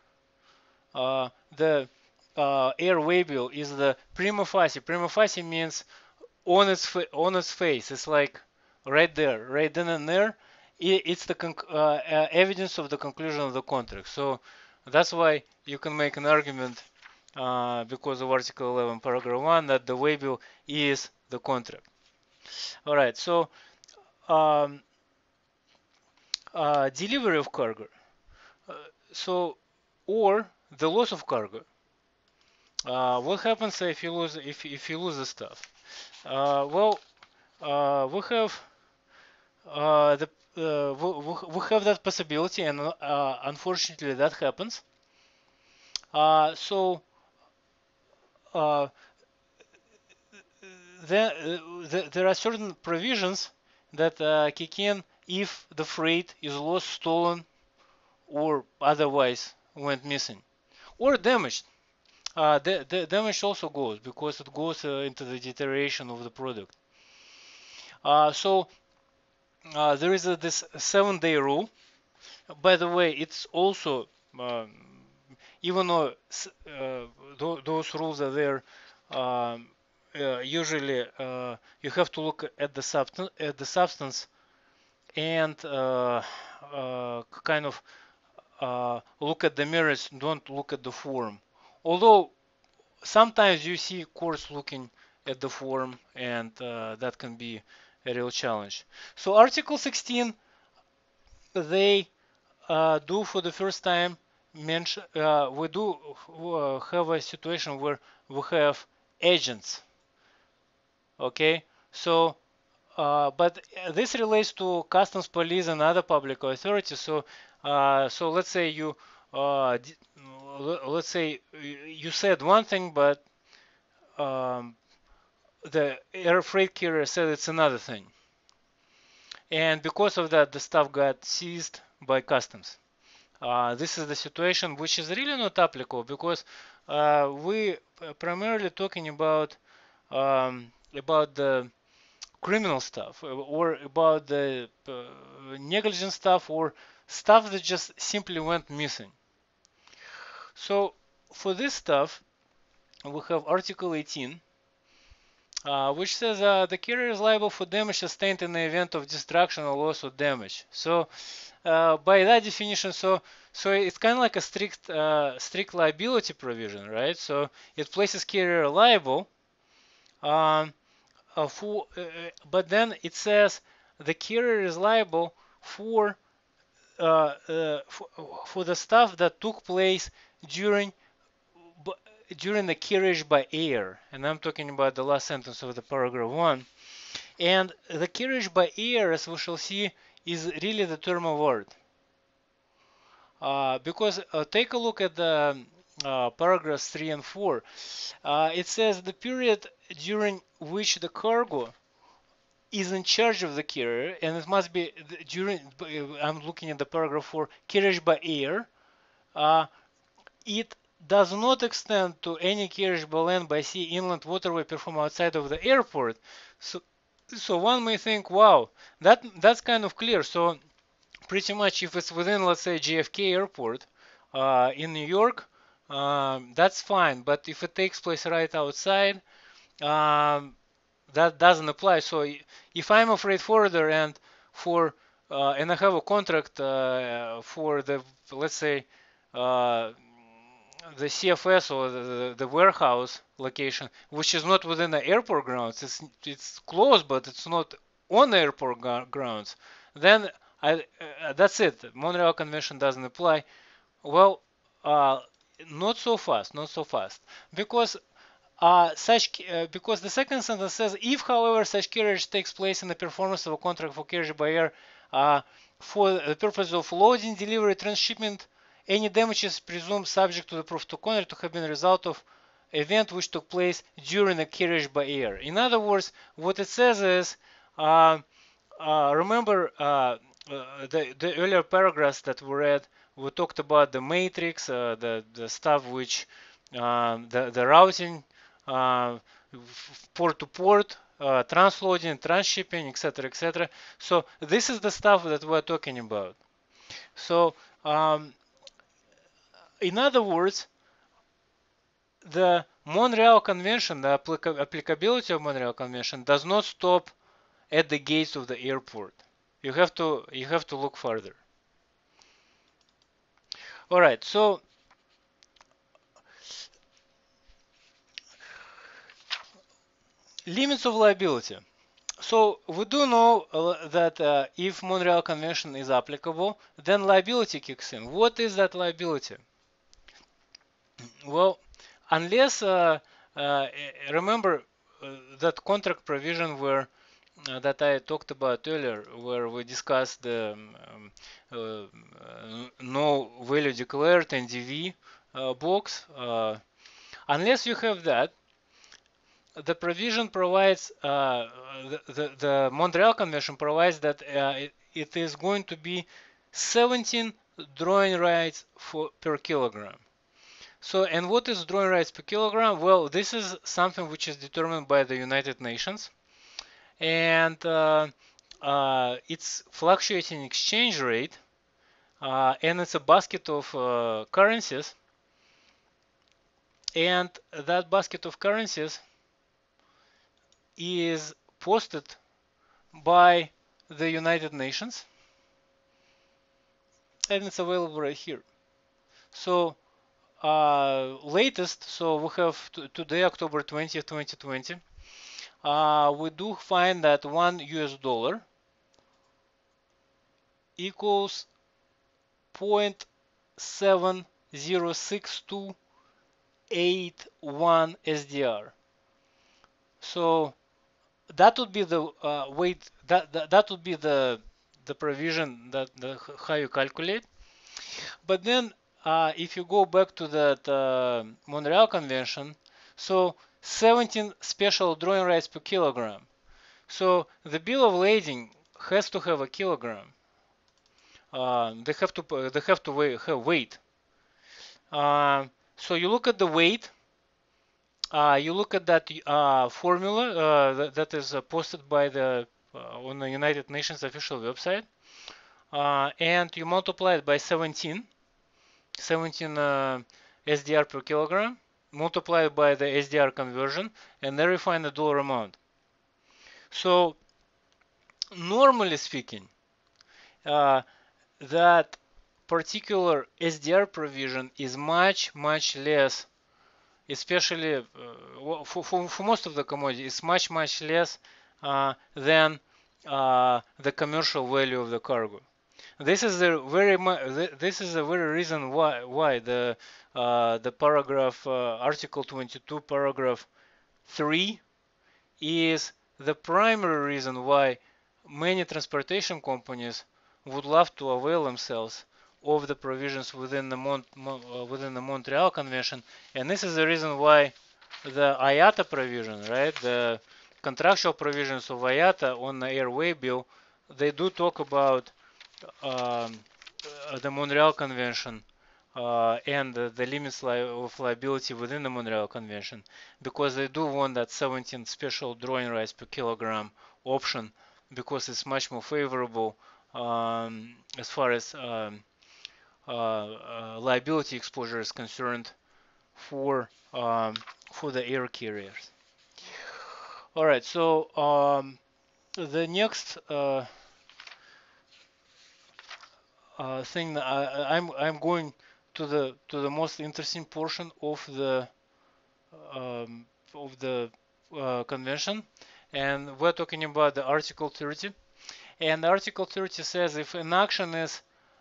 the air waybill is the prima facie. Prima facie means on its face. It's like right there, right then and there. It's the evidence of the conclusion of the contract. So that's why you can make an argument because of Article 11, Paragraph 1, that the waybill is the contract. All right. So delivery of cargo. Or the loss of cargo. What happens if you lose the stuff? Well, we have we have that possibility, and unfortunately that happens. So there are certain provisions that kick in if the freight is lost, stolen, or otherwise went missing, or damaged. The damage also goes because it goes into the deterioration of the product. So there is this 7-day rule. By the way, it's also even though those rules are there, usually you have to look at the substance and kind of look at the merits. Don't look at the form. Although sometimes you see courts looking at the form, and that can be a real challenge. So Article 16, they do for the first time mention, we do have a situation where we have agents. Okay, so but this relates to customs, police, and other public authorities. So so let's say you said one thing, but the air freight carrier said it's another thing, and because of that the stuff got seized by customs. This is the situation which is really not applicable, because we primarily talking about about the criminal stuff or about the negligent stuff or stuff that just simply went missing. So for this stuff, we have Article 18, which says the carrier is liable for damage sustained in the event of destruction or loss or damage. So by that definition, so it's kind of like a strict liability provision, right? So it places carrier liable, but then it says the carrier is liable for for the stuff that took place during during the carriage by air, and I'm talking about the last sentence of the paragraph 1. And the carriage by air, as we shall see, is really the term of art. Because take a look at the paragraphs 3 and 4. It says the period during which the cargo is in charge of the carrier, and it must be during, I'm looking at the paragraph 4, carriage by air. It does not extend to any carriage by land, by sea, inland, waterway performed outside of the airport. So one may think, wow, that's kind of clear. So pretty much if it's within, let's say, JFK Airport in New York, that's fine. But if it takes place right outside, that doesn't apply. So if I'm a freight forwarder and and I have a contract for the, let's say, the CFS or the warehouse location, which is not within the airport grounds, it's close, but it's not on the airport grounds, then that's it. Montreal Convention doesn't apply. Well, not so fast, not so fast, because because the second sentence says, if, however, such carriage takes place in the performance of a contract for carriage by air for the purpose of loading, delivery, transshipment, any damage is presumed subject to the proof to contrary to have been a result of event which took place during a carriage by air. In other words, what it says is, remember the earlier paragraphs that we read, we talked about the matrix, the stuff which the routing, port to port, transloading, transshipping, etc., etc. So this is the stuff that we're talking about. So in other words, the Montreal Convention, the applicability of Montreal Convention does not stop at the gates of the airport. You have to look further. All right, so limits of liability. So we do know that if Montreal Convention is applicable, then liability kicks in. What is that liability? Well, unless remember that contract provision where that I talked about earlier, where we discussed the no value declared NDV box. Unless you have that, the provision provides, the Montreal Convention provides that it is going to be 17 drawing rights per kilogram. So, and what is drawing rights per kilogram? Well, this is something which is determined by the United Nations, and it's fluctuating exchange rate, and it's a basket of currencies, and that basket of currencies is posted by the United Nations, and it's available right here. So latest, so we have today, October 20th, 2020, we do find that $1 equals 0.706281 SDR. So that would be the weight, that would be the provision that how you calculate. But then if you go back to that Montreal Convention, so 17 special drawing rights per kilogram. So the bill of lading has to have a kilogram. They have to have weight. So you look at the weight, you look at that formula that is posted by the on the United Nations official website, and you multiply it by 17 SDR per kilogram, multiply it by the SDR conversion, and there you find the dollar amount. So normally speaking, that particular SDR provision is much less, especially for most of the commodities, it's much less than the commercial value of the cargo. This is the very reason why the paragraph Article 22 paragraph 3 is the primary reason why many transportation companies would love to avail themselves of the provisions within the Montreal Convention, and this is the reason why the IATA provision, right, the contractual provisions of IATA on the airway bill, they do talk about the Montreal Convention and the limits of liability within the Montreal Convention, because they do want that 17 special drawing rights per kilogram option, because it's much more favorable as far as liability exposure is concerned for the air carriers. All right, so the next thing that I'm going to the most interesting portion of the convention, and we're talking about the Article 30. And Article 30 says if an action is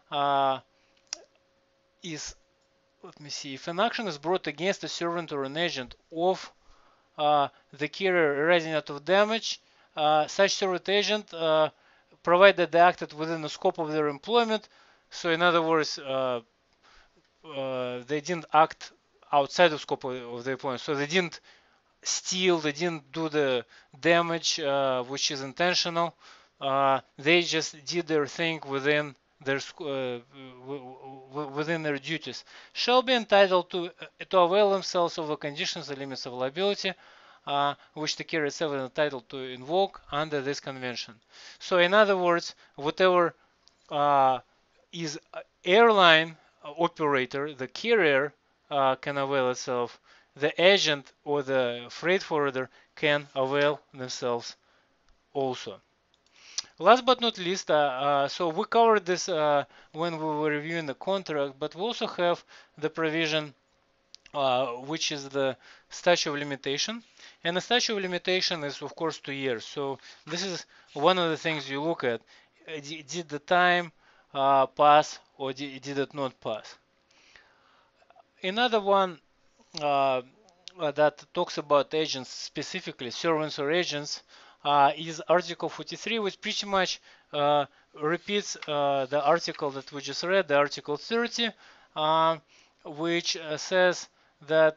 let me see, if an action is brought against a servant or an agent of the carrier arising out of damage, such servant agent, provided they acted within the scope of their employment. So in other words, they didn't act outside the scope of their employment. So they didn't steal, they didn't do the damage which is intentional. They just did their thing within their duties. Shall be entitled to avail themselves of the conditions and limits of liability which the carrier itself is entitled to invoke under this convention. So in other words, whatever is airline operator, the carrier can avail itself, the agent or the freight forwarder can avail themselves also. Last but not least, so we covered this when we were reviewing the contract, but we also have the provision which is the statute of limitation. And the statute of limitation is of course 2 years. So this is one of the things you look at. Did the time pass or did it not pass? Another one that talks about agents specifically, servants or agents, is Article 43, which pretty much repeats the article that we just read, the Article 30, which says that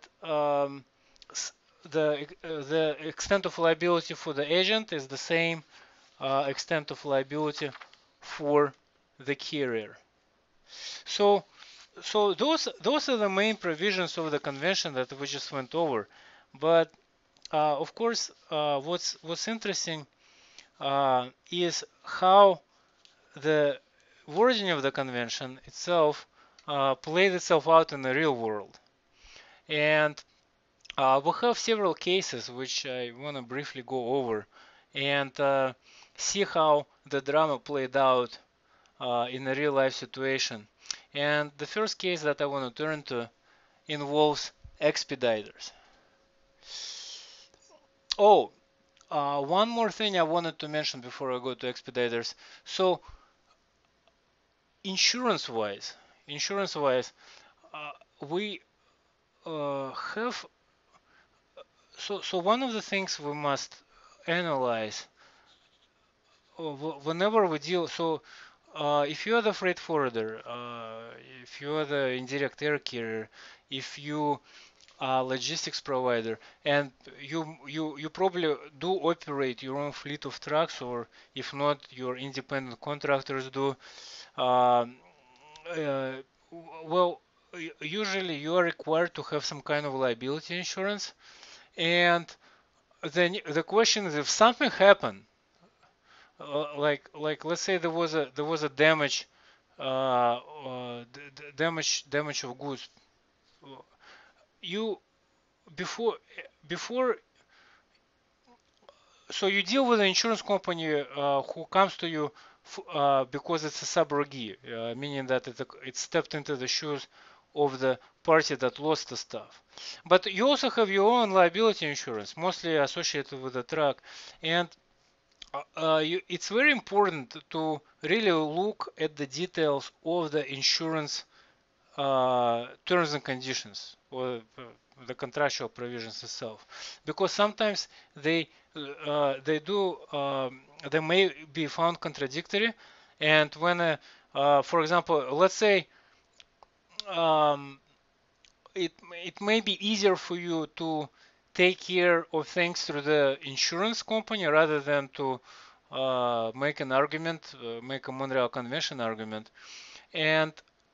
the extent of liability for the agent is the same extent of liability for the carrier. So those are the main provisions of the convention that we just went over. But of course, what's interesting is how the wording of the convention itself played itself out in the real world. And we have several cases which I want to briefly go over and see how the drama played out in a real life situation. And the first case that I want to turn to involves expeditors. Oh, one more thing I wanted to mention before I go to expeditors. So insurance-wise, we have, so one of the things we must analyze whenever we deal, so if you are the freight forwarder, if you are the indirect air carrier, if you are logistics provider, and you probably do operate your own fleet of trucks, or if not, your independent contractors do. Well, usually you are required to have some kind of liability insurance, And then the question is, if something happened, like let's say there was a damage, damage of goods, you before so you deal with an insurance company who comes to you because it's a subrogee, meaning that it stepped into the shoes of the party that lost the stuff. But you also have your own liability insurance, mostly associated with the truck, and it's very important to really look at the details of the insurance terms and conditions, or the contractual provisions itself, because sometimes they do they may be found contradictory, and when for example, let's say um, it may be easier for you to take care of things through the insurance company rather than to make an argument, make a Montreal Convention argument. And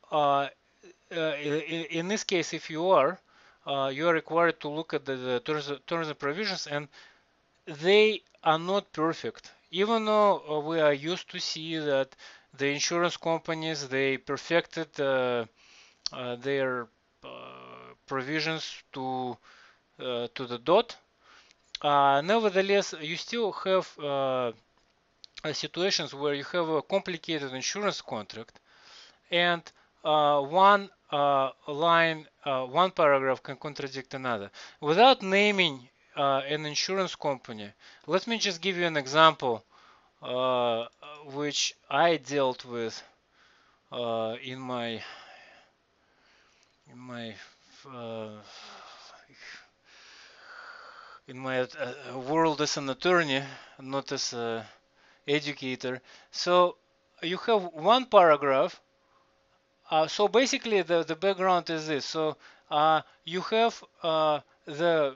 in this case, if you are required to look at the terms and provisions, and they are not perfect. Even though we are used to see that the insurance companies, they perfected their provisions to the dot. Nevertheless, you still have situations where you have a complicated insurance contract, and one line, one paragraph can contradict another. Without naming an insurance company, let me just give you an example which I dealt with in my uh, world as an attorney, not as an educator. So you have one paragraph. So basically, the background is this. So you have the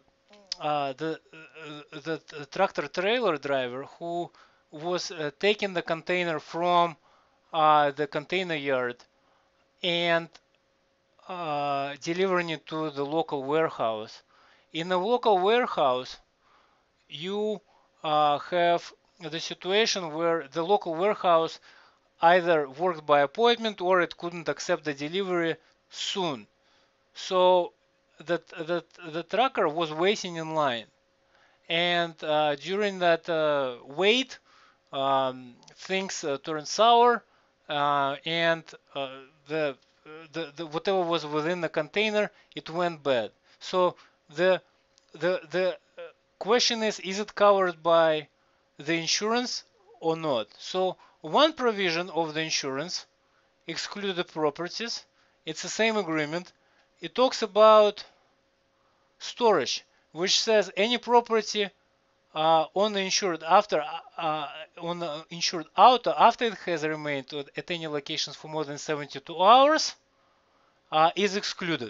the tractor trailer driver who was taking the container from the container yard and delivering it to the local warehouse. In the local warehouse, you have the situation where the local warehouse either worked by appointment or it couldn't accept the delivery soon. So the trucker was waiting in line, and during that wait, things turned sour, and the, whatever was within the container, it went bad. So the the question is it covered by the insurance or not? So one provision of the insurance excluded properties. It's the same agreement. It talks about storage, which says any property on the insured on the insured auto after it has remained at any locations for more than 72 hours is excluded.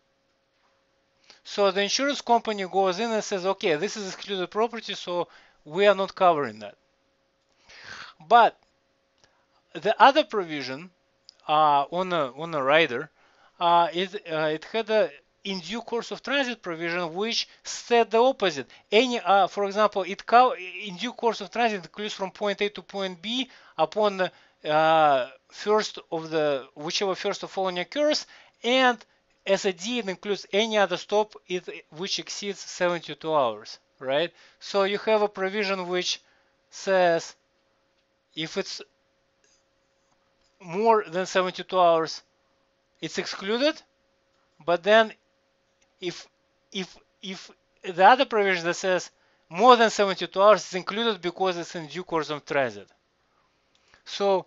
So the insurance company goes in and says, okay, this is excluded property, so we are not covering that. But the other provision on a rider, it had a in due course of transit provision, which said the opposite. Any, for example, in due course of transit includes from point A to point B upon the first of the whichever first of following occurs, and as a D it includes any other stop which exceeds 72 hours, right? So you have a provision which says if it's more than 72 hours, it's excluded, but then if the other provision that says more than 72 hours is included because it's in due course of transit. So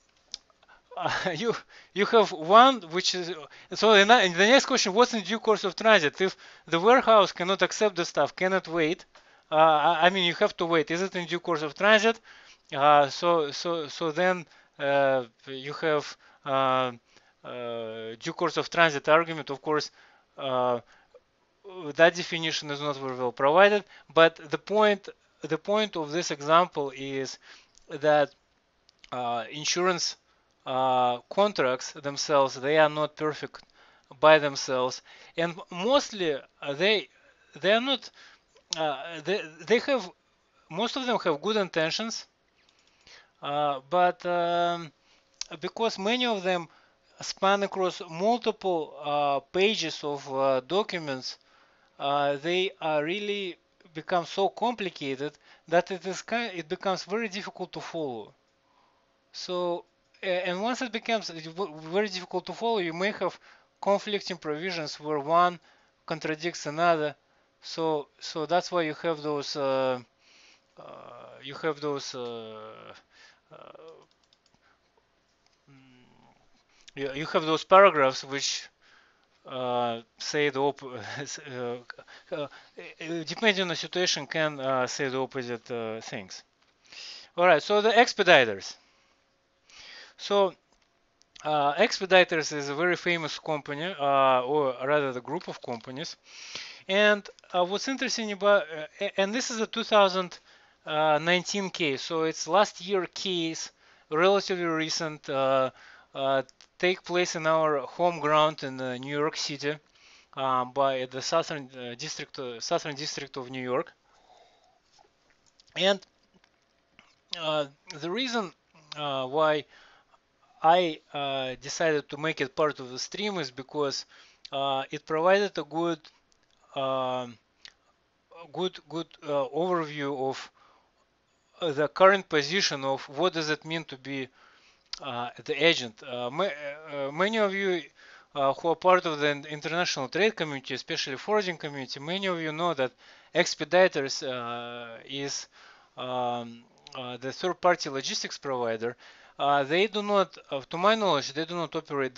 you have one which is so in the next question, what's in due course of transit? If the warehouse cannot accept the stuff, cannot wait, I mean you have to wait. Is it in due course of transit? So then you have due course of transit argument. Of course, that definition is not very well provided, but the point of this example is that insurance contracts themselves, they are not perfect by themselves, and mostly they are not they have, most of them have good intentions, but because many of them span across multiple pages of documents, they really become so complicated that it becomes very difficult to follow. So, and once it becomes very difficult to follow, you may have conflicting provisions where one contradicts another. So that's why you have those uh, you have those uh, you have those paragraphs which say the depending on the situation, can say the opposite things. All right, so the expediters. So Expeditors is a very famous company, or rather the group of companies. And what's interesting about, and this is a 2019 case, so it's last year case, relatively recent, take place in our home ground in New York City, by the Southern District of New York. And the reason why I decided to make it part of the stream is because it provided a um, good overview of the current position of what does it mean to be the agent. Many of you who are part of the international trade community, especially forwarding community, many of you know that Expeditors is the third-party logistics provider. They do not, to my knowledge, they do not operate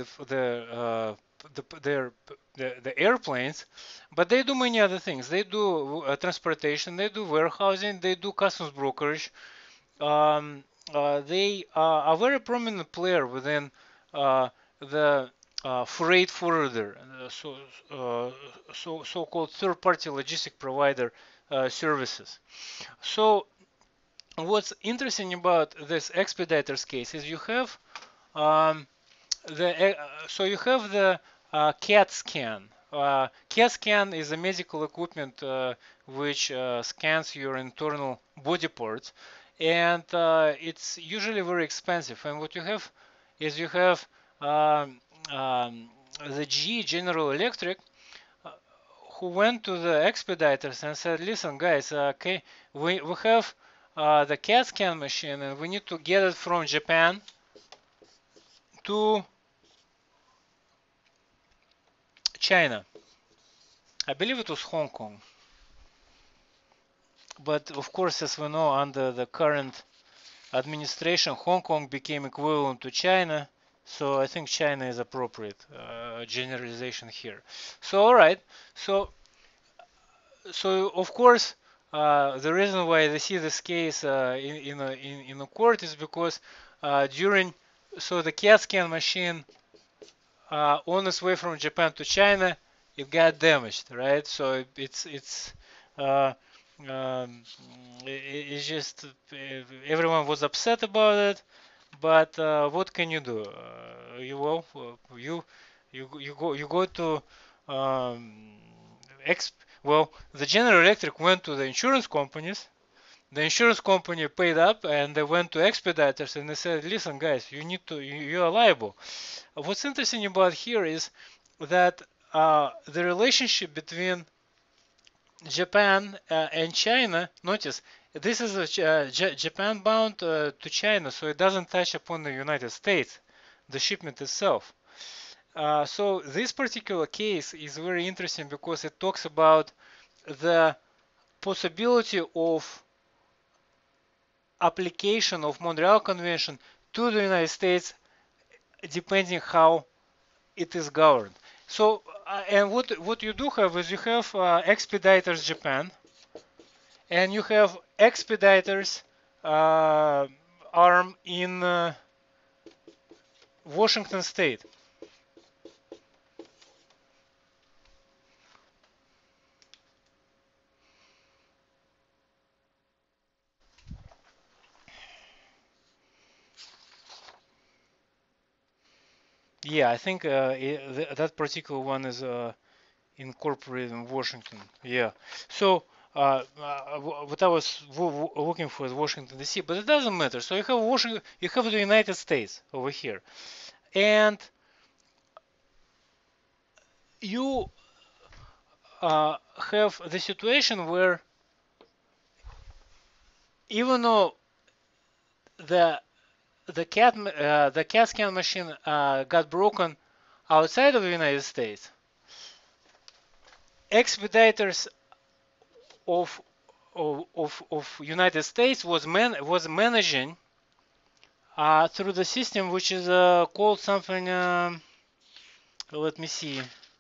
the airplanes, but they do many other things. They do transportation, they do warehousing, they do customs brokerage. Um, they are a very prominent player within the freight forwarder, so-called third-party logistic provider services. So what's interesting about this Expeditors case is you have um, the CAT scan. CAT scan is a medical equipment which scans your internal body parts, and it's usually very expensive. And what you have is you have um, um, the GE, General Electric, uh, who went to the Expeditors and said, "Listen, guys, okay, we have the CAT scan machine, and we need to get it from Japan to China." I believe it was Hong Kong. But of course, as we know, under the current administration, Hong Kong became equivalent to China. So I think China is appropriate generalization here. So all right. So of course, the reason why they see this case in a court is because during the CAT scan machine on its way from Japan to China, it got damaged, right? So it's uh, um, it's just everyone was upset about it, but what can you do? You go to um, ex well, the General Electric went to the insurance companies. The insurance company paid up, and they went to Expeditors, and they said, "Listen, guys, you are liable." What's interesting about here is that the relationship between Japan and China, notice this is Japan bound to China, so it doesn't touch upon the United States, the shipment itself. So this particular case is very interesting because it talks about the possibility of application of Montreal Convention to the United States depending how it is governed. So, and what you do have is you have Expeditors Japan, and you have Expeditors arm in Washington State. Yeah, I think that particular one is incorporated in Washington. Yeah. So what I was looking for is Washington D.C., but it doesn't matter. So you have Washington, you have the United States over here, and you have the situation where even though the CAT scan machine got broken outside of the United States, expediters of United States was managing through the system which is called something. Let me see.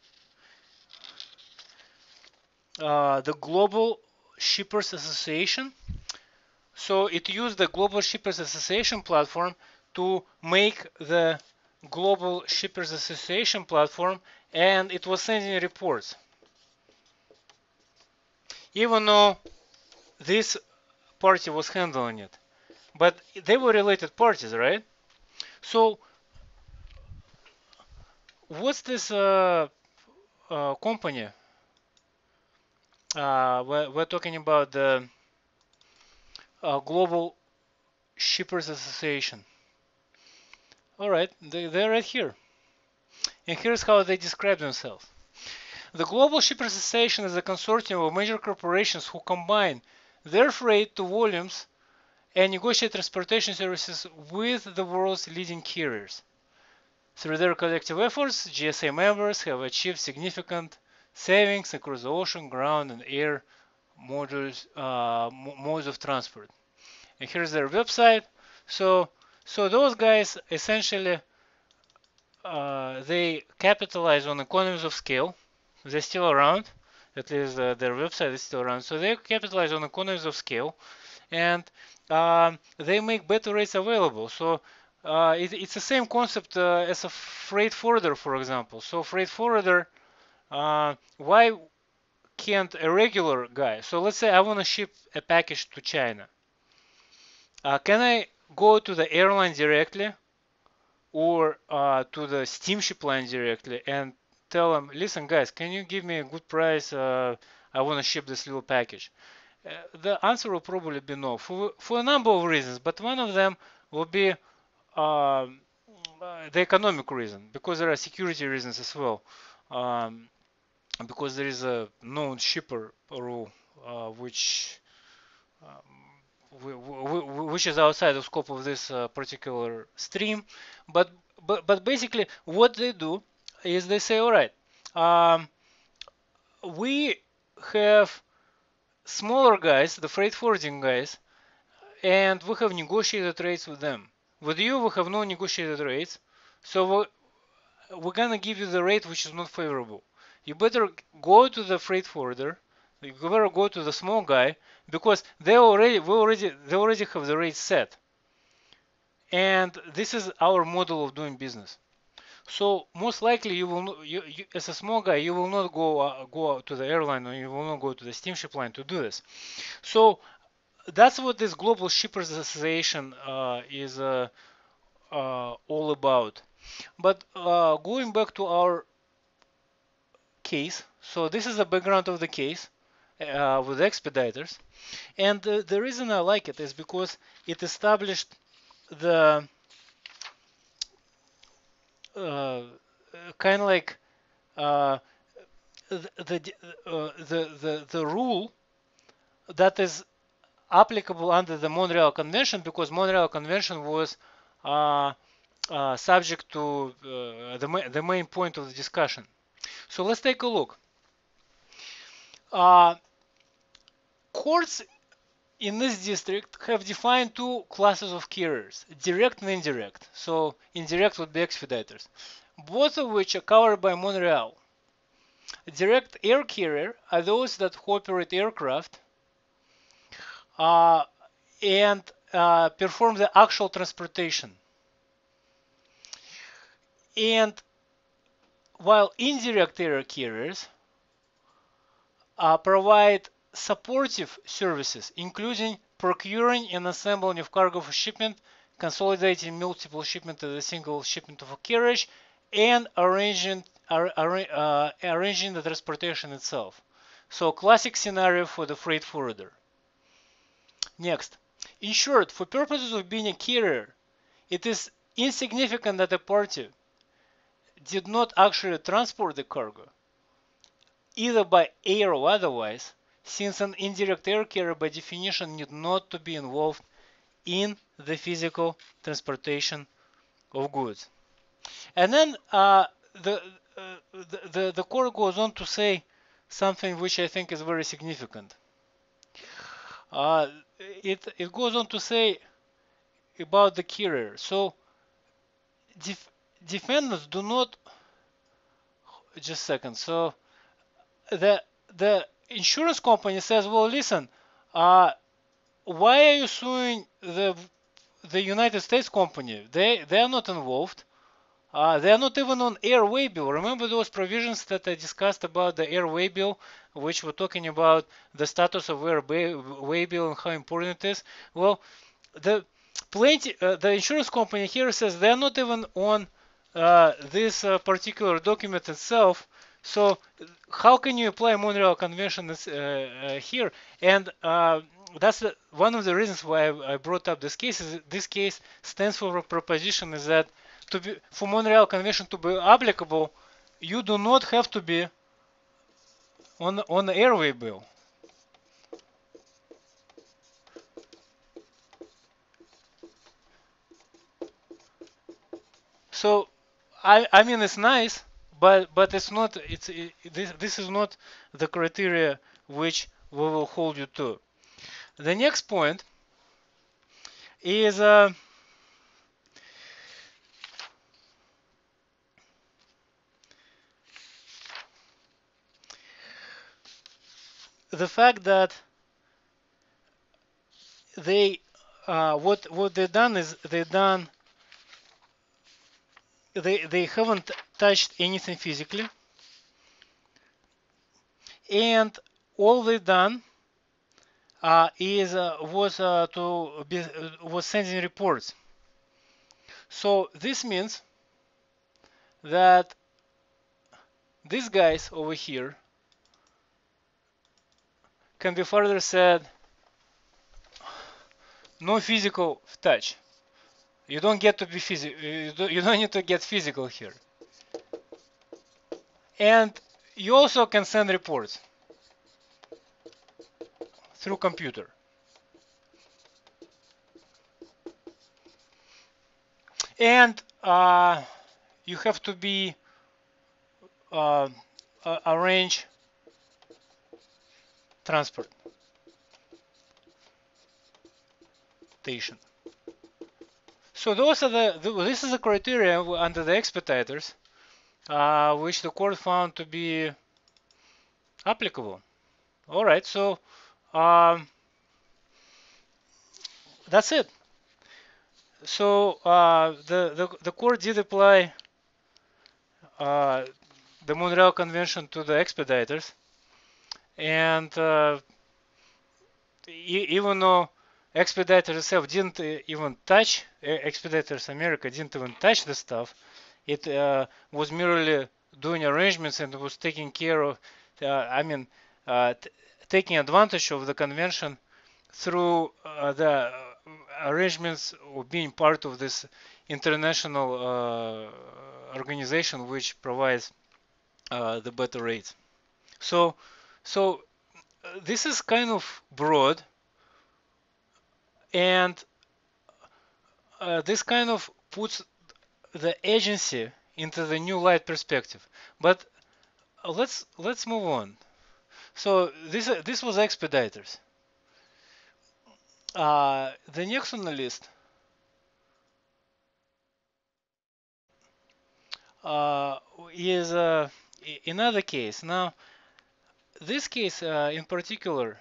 The Global Shippers Association. So it used the Global Shippers Association platform to make the Global Shippers Association platform, and it was sending reports. Even though this party was handling it. But they were related parties, right? So what's this company? We're talking about the Global Shippers Association. All right, they're right here. And here's how they describe themselves. The Global Shippers Association is a consortium of major corporations who combine their freight to volumes and negotiate transportation services with the world's leading carriers. Through their collective efforts, GSA members have achieved significant savings across the ocean, ground, and air modes of transport. And here's their website. So those guys essentially they capitalize on economies of scale. They're still around. At least their website is still around. So they capitalize on economies of scale, and they make better rates available. So it's the same concept as a freight forwarder, for example. So freight forwarder, why can't a regular guy? So let's say I want to ship a package to China. Can I go to the airline directly or to the steamship line directly and tell them, listen guys, can you give me a good price? I want to ship this little package. The answer will probably be no for a number of reasons, but one of them will be the economic reason, because there are security reasons as well, because there is a known shipper rule which which is outside the scope of this particular stream. But basically what they do is they say, all right, we have smaller guys, the freight forwarding guys, and we have negotiated rates with them. With you, we have no negotiated rates, so we're gonna give you the rate which is not favorable. You better go to the freight forwarder. You better go to the small guy, because they already have the rate set, and this is our model of doing business. So most likely you will as a small guy, you will not go to the airline, or you will not go to the steamship line to do this. So that's what this Global Shippers Association is all about. But going back to our case, so this is the background of the case with expeditors, and the reason I like it is because it established the kind of like the rule that is applicable under the Montreal Convention, because Montreal Convention was subject to the main point of the discussion. So let's take a look. Courts in this district have defined two classes of carriers, direct and indirect. So indirect would be expeditors, both of which are covered by Montreal. Direct air carrier are those that operate aircraft and perform the actual transportation. And while indirect air carriers provide supportive services, including procuring and assembling of cargo for shipment, consolidating multiple shipments to a single shipment of a carriage, and arranging the transportation itself. So classic scenario for the freight forwarder. Next, in short, for purposes of being a carrier, it is insignificant that a party did not actually transport the cargo, either by air or otherwise, since an indirect air carrier by definition need not to be involved in the physical transportation of goods. And then the court goes on to say something which I think is very significant. It goes on to say about the carrier. So defendants do not, just a second. So the insurance company says, well, listen, why are you suing the United States company? They are not involved. They are not even on air waybill. Remember those provisions that I discussed about the air waybill, which were talking about the status of air waybill and how important it is. Well, the insurance company here says they are not even on this particular document itself. So how can you apply Montreal Convention here? And that's one of the reasons why I brought up this case. This case stands for a proposition is that for Montreal Convention to be applicable, you do not have to be on the air waybill. So I mean it's nice, but it's not. This is not the criteria which we will hold you to. The next point is the fact that they what they've done is they haven't touched anything physically, and all they've done was sending reports. So this means that these guys over here can be further said no physical touch. You don't get to be physical. You don't need to get physical here. And you also can send reports through computer. And you have to be arrange transportation. So those are this is the criteria under the expediters, which the court found to be applicable. All right, so that's it. So the court did apply the Montreal Convention to the expediters, and even though Expeditors itself didn't even touch, Expeditors America didn't even touch the stuff, it was merely doing arrangements and was taking care of, taking advantage of the convention through the arrangements of being part of this international organization which provides the better rates. So this is kind of broad, and this kind of puts the agency into the new light perspective. But let's move on. So this was expediters. The next on the list is another case. Now, this case in particular,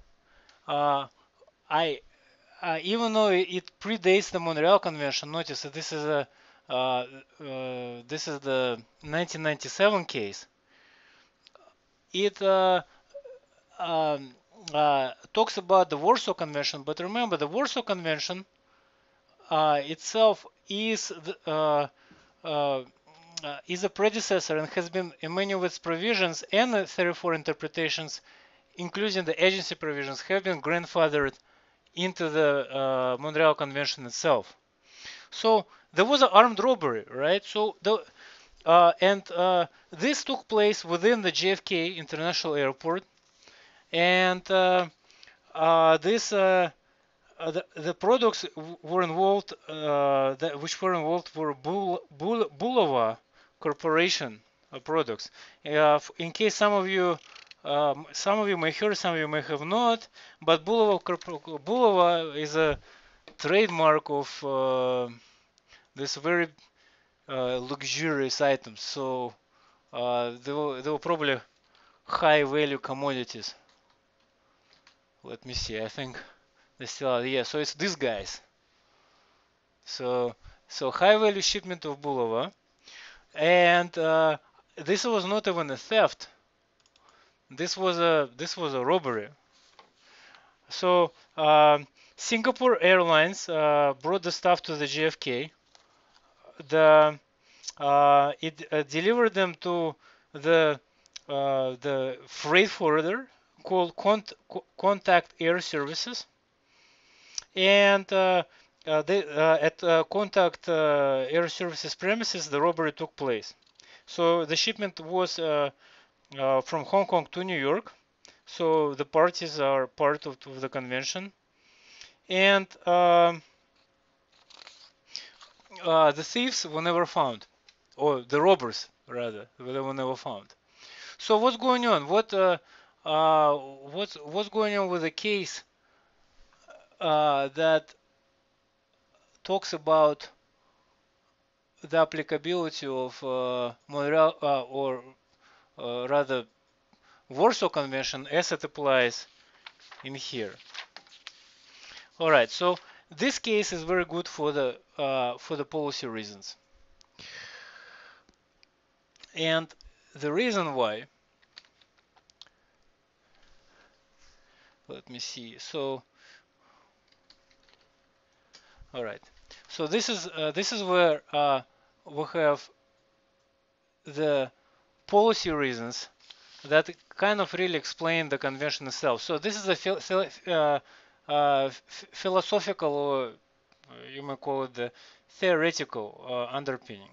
even though it predates the Montreal Convention, notice that this is the 1997 case. It talks about the Warsaw Convention, but remember the Warsaw Convention itself is is a predecessor and has been in many of its provisions and 34 interpretations, including the agency provisions, have been grandfathered into the Montreal Convention itself. So there was an armed robbery, right? So this took place within the JFK International Airport, and the products were involved, which were involved, were Bulova Corporation products. In case some of you may hear, some of you may have not, but Bulova is a trademark of this very luxurious items. So they were probably high value commodities. Let me see. I think they still are. Yeah. So it's these guys. So high value shipment of Bulova, and this was not even a theft. This was a robbery. So Singapore Airlines brought the stuff to the JFK. It delivered them to the freight forwarder called Contact Air Services, and at Contact Air Services premises, the robbery took place. So the shipment was from Hong Kong to New York. So the parties are part of the convention, and the thieves were never found, or the robbers rather, they were never found. So what's going on? What's going on with the case that talks about the applicability of Montreal or rather Warsaw Convention as it applies in here? All right, so this case is very good for the policy reasons, and the reason why. Let me see. So, all right. So this is where we have the policy reasons that kind of really explain the convention itself. So this is a philosophical, or you may call it the theoretical underpinning.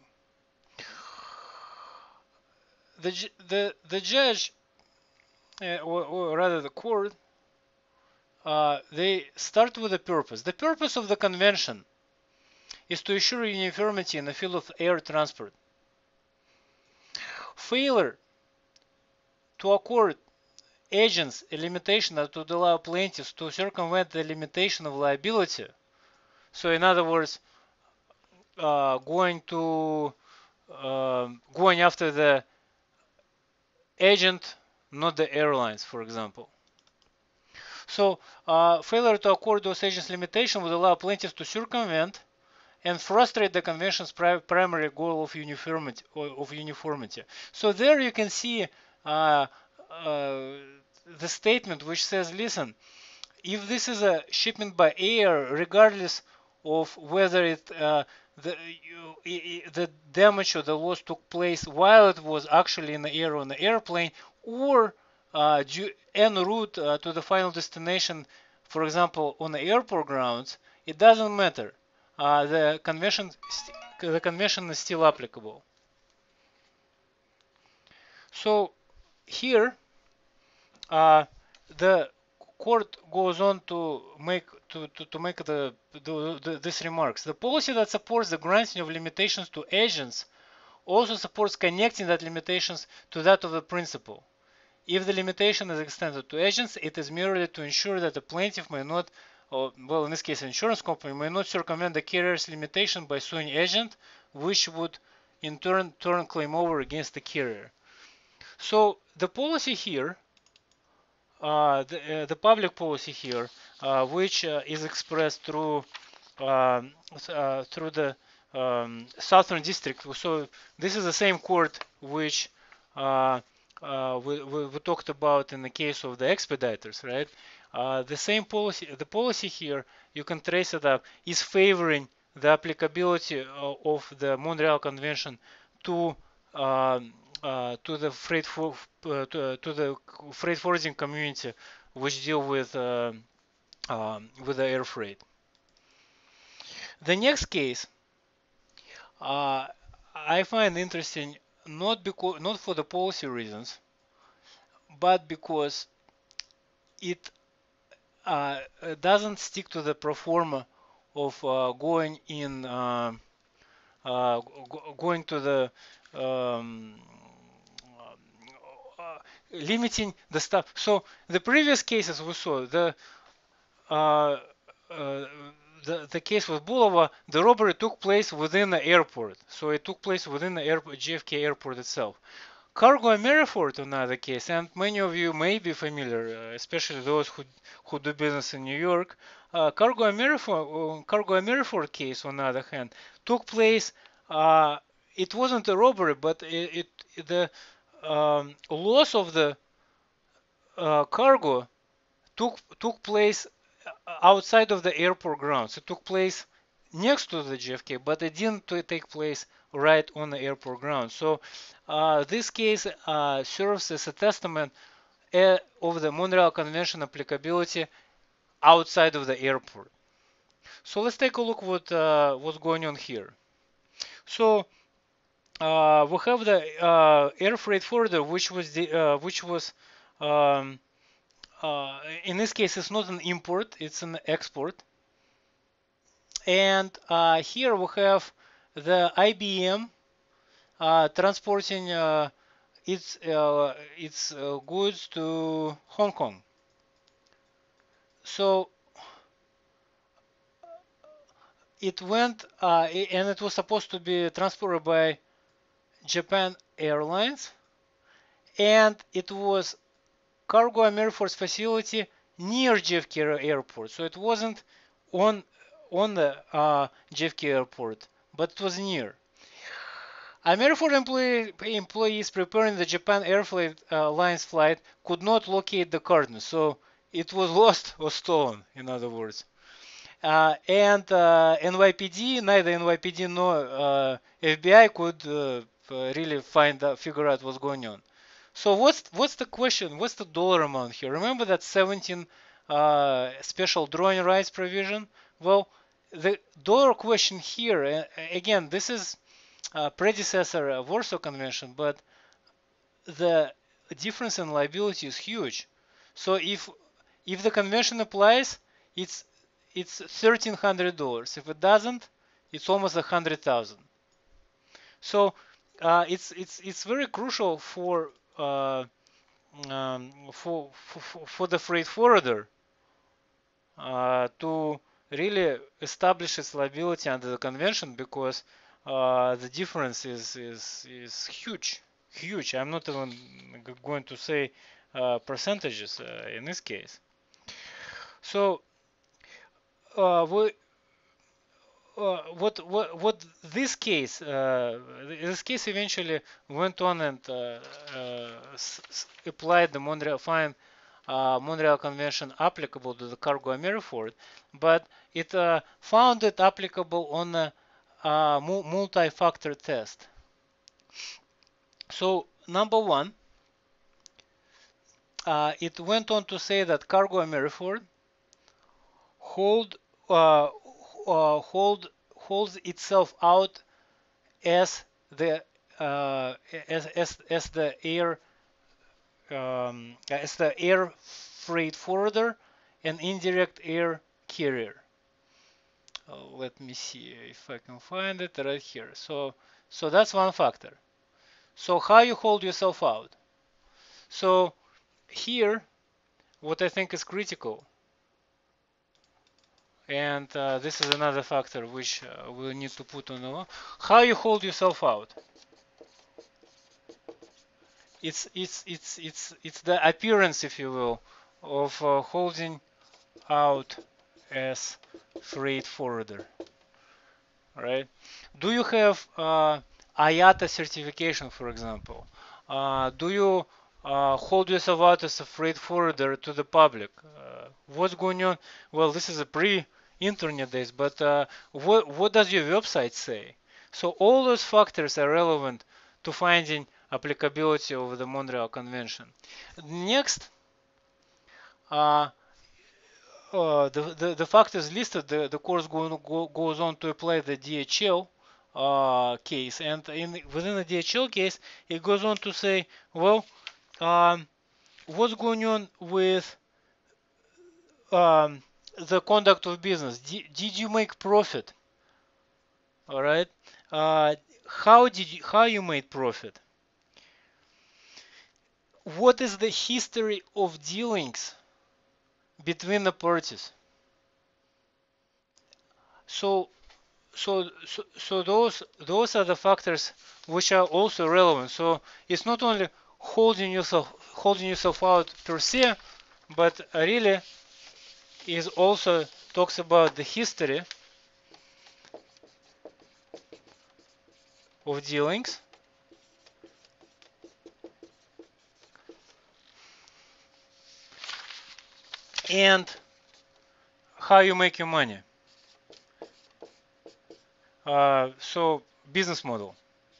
The judge, or rather the court, they start with a purpose. The purpose of the convention is to ensure uniformity in the field of air transport. Failure to accord agents a limitation that would allow plaintiffs to circumvent the limitation of liability. So in other words, going after the agent, not the airlines, for example. So failure to accord those agents limitation would allow plaintiffs to circumvent and frustrate the convention's primary goal of uniformity. So there you can see the statement which says, listen, if this is a shipment by air, regardless of whether the damage or the loss took place while it was actually in the air on the airplane, or en route to the final destination, for example, on the airport grounds, it doesn't matter. The convention is still applicable. So here the court goes on to make these remarks. The policy that supports the granting of limitations to agents also supports connecting that limitations to that of the principal. If the limitation is extended to agents, it is merely to ensure that the plaintiff may not, or well, in this case, insurance company may not circumvent the carrier's limitation by suing agent, which would in turn claim over against the carrier. So the policy here, the public policy here, which is expressed through the Southern District. So this is the same court which we talked about in the case of the expediters, right? The same policy, the policy here, you can trace it up, is favoring the applicability of the Montreal Convention to the freight forwarding community, which deal with the air freight. The next case I find interesting, not for the policy reasons, but because it doesn't stick to the pro forma of going to the limiting the stuff. So the previous cases we saw, the case with Bulova, the robbery took place within the airport. So it took place within the JFK airport itself. Cargo Ameriford, another case, and many of you may be familiar, especially those who do business in New York. Cargo Ameriford case, on the other hand, took place. It wasn't a robbery, but the loss of the cargo took place outside of the airport grounds. It took place next to the JFK, but it didn't take place right on the airport ground. So this case serves as a testament of the Montreal Convention applicability outside of the airport. So let's take a look what's going on here. So we have the air freight forwarder, which was in this case it's not an import, it's an export. And here we have the IBM transporting its goods to Hong Kong. So it went and it was supposed to be transported by Japan Airlines, and it was Cargo Ameriford's facility near JFK Airport. So it wasn't on the JFK Airport, but it was near. Ameriford employees preparing the Japan Airlines flight could not locate the carton, so it was lost or stolen, in other words. And NYPD, neither NYPD nor FBI could really figure out what's going on. So what's the question? What's the dollar amount here? Remember that 17 special drawing rights provision? Well, the dollar question here, again, this is predecessor of Warsaw Convention, but the difference in liability is huge. So if the convention applies, it's $1,300. If it doesn't, it's almost 100,000. So it's very crucial for the freight forwarder to really establish its liability under the convention, because the difference is huge. I'm not even going to say percentages in this case. So what this case eventually went on and applied the Montreal Convention applicable to the Cargo Ameriford, but it found it applicable on a multi-factor test. So number one, it went on to say that Cargo Ameriford holds itself out as the air freight forwarder and indirect air carrier. Let me see if I can find it right here. So that's one factor. So how you hold yourself out? So here, what I think is critical, and this is another factor which we'll need to put on the law, how you hold yourself out. It's the appearance, if you will, of holding out as freight forwarder. Right? Do you have IATA certification, for example? Do you hold yourself out as a freight forwarder to the public? What's going on? Well, this is a pre-internet days, but what does your website say? So all those factors are relevant to finding applicability of the Montreal Convention. Next, the factors listed, the course goes on to apply the DHL case, and within the DHL case, it goes on to say, well, what's going on with the conduct of business? Did you make profit? All right. How you made profit? What is the history of dealings between the parties? So those are the factors which are also relevant. So it's not only holding yourself out per se, but really is also talks about the history of dealings and how you make your money. So business model.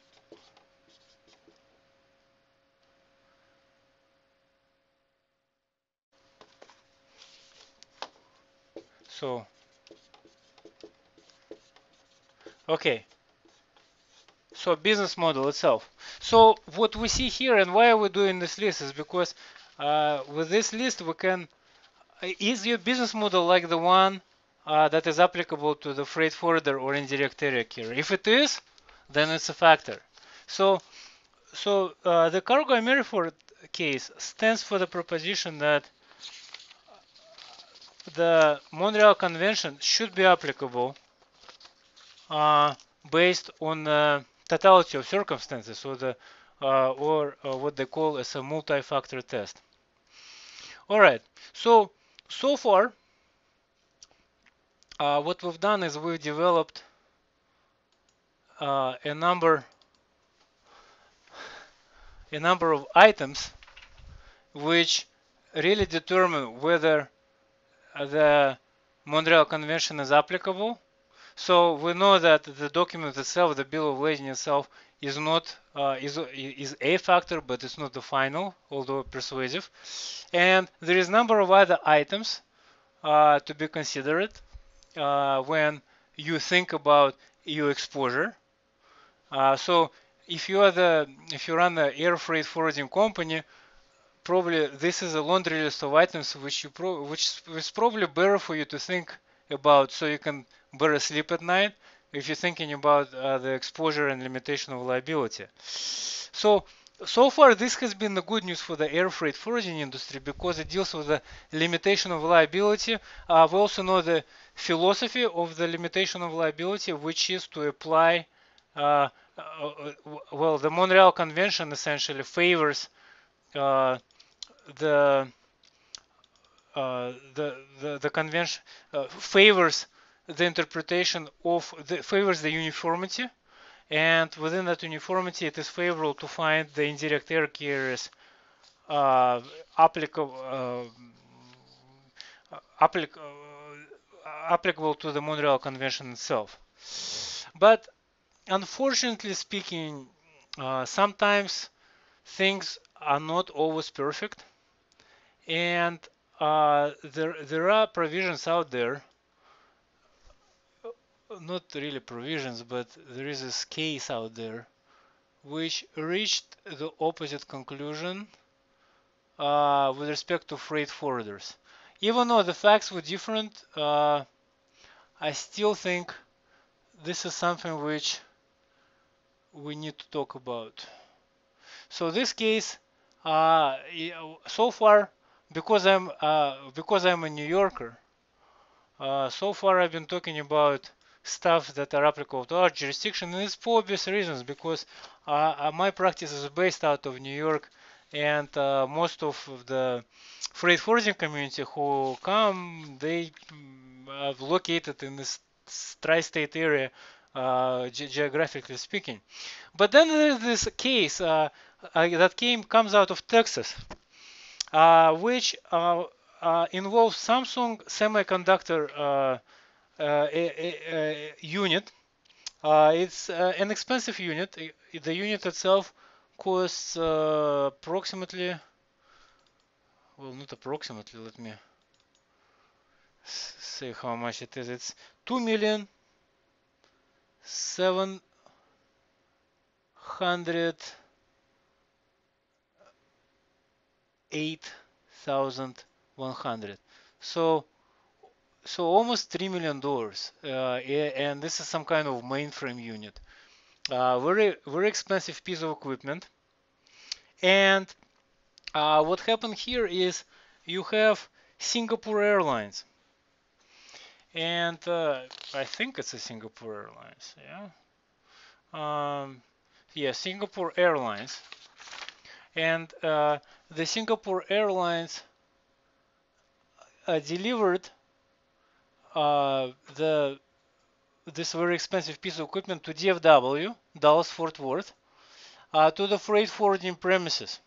So okay. So business model itself. So what we see here and why are we doing this list is because with this list we can, is your business model like the one that is applicable to the freight forwarder or indirect area carrier? If it is, then it's a factor. So the Cargo Ameriford case stands for the proposition that the Montreal Convention should be applicable based on the totality of circumstances, or what they call as a multi-factor test. All right. So far, what we've done is we've developed a number of items which really determine whether the Montreal Convention is applicable. So we know that the document itself, the bill of lading itself, is not is a factor, but it's not the final, although persuasive. And there is a number of other items to be considered when you think about your exposure. So if you run the air freight forwarding company, probably this is a laundry list of items which is probably better for you to think about, so you can better sleep at night if you're thinking about the exposure and limitation of liability. So far this has been the good news for the air freight forwarding industry because it deals with the limitation of liability. We also know the philosophy of the limitation of liability, which is to apply well, the Montreal Convention essentially favors the convention favors the interpretation of favors the uniformity, and within that uniformity it is favorable to find the indirect air carriers applicable to the Montreal Convention itself. But unfortunately speaking, sometimes things are not always perfect, and there are provisions out there, not really provisions, but there is this case out there which reached the opposite conclusion with respect to freight forwarders. Even though the facts were different, I still think this is something which we need to talk about. So this case, so far, because I'm a New Yorker, so far I've been talking about stuff that are applicable to our jurisdiction, and it's for obvious reasons, because my practice is based out of New York, and most of the freight forwarding community who come, they are located in this tri-state area, geographically speaking. But then there's this case that comes out of Texas, which involves Samsung semiconductor unit, It's an expensive unit. The unit itself costs approximately, well, not approximately, let me say how much it is. It's 2,708,100. So almost $3 million, and this is some kind of mainframe unit. Very expensive piece of equipment. And what happened here is you have Singapore Airlines, and I think it's a Singapore Airlines, yeah, Singapore Airlines, and the Singapore Airlines delivered this very expensive piece of equipment to DFW, Dallas Fort Worth, to the freight forwarding premises.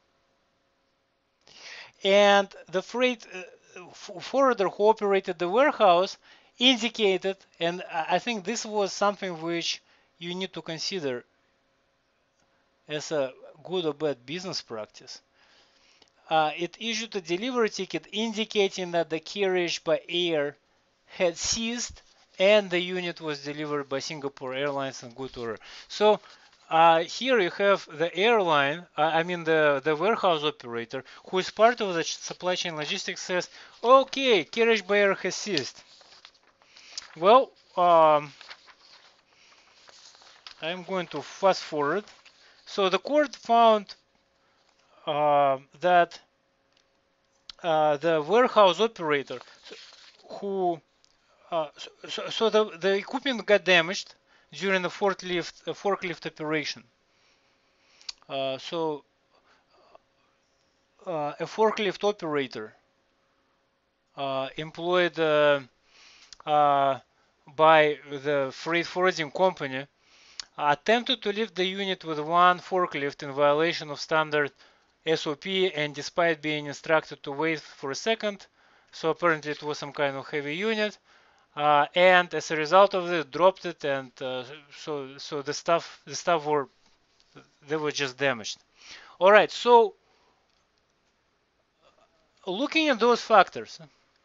And the freight forwarder who operated the warehouse indicated, and I think this was something which you need to consider as a good or bad business practice. It issued a delivery ticket indicating that the carriage by air had ceased and the unit was delivered by Singapore Airlines in good order. So here you have the airline, I mean the warehouse operator, who is part of the supply chain logistics, says, okay, carriage by air has ceased. Well, I'm going to fast forward. So the court found that the warehouse operator who so the equipment got damaged during the forklift operation. So a forklift operator employed by the freight forwarding company attempted to lift the unit with one forklift in violation of standard SOP, and despite being instructed to wait for a second, so apparently it was some kind of heavy unit, and as a result of it, dropped it, and so the stuff were just damaged. All right, so looking at those factors,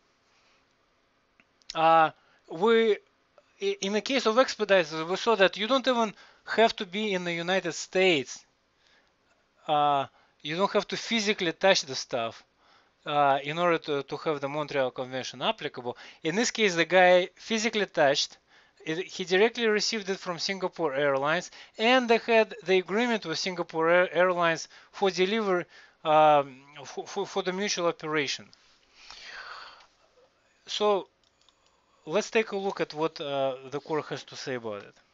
we in the case of Expeditors, we saw that you don't even have to be in the United States. You don't have to physically touch the stuff in order to have the Montreal Convention applicable. In this case, the guy physically touched. He directly received it from Singapore Airlines, and they had the agreement with Singapore Airlines for delivery for the mutual operation. So let's take a look at what the court has to say about it.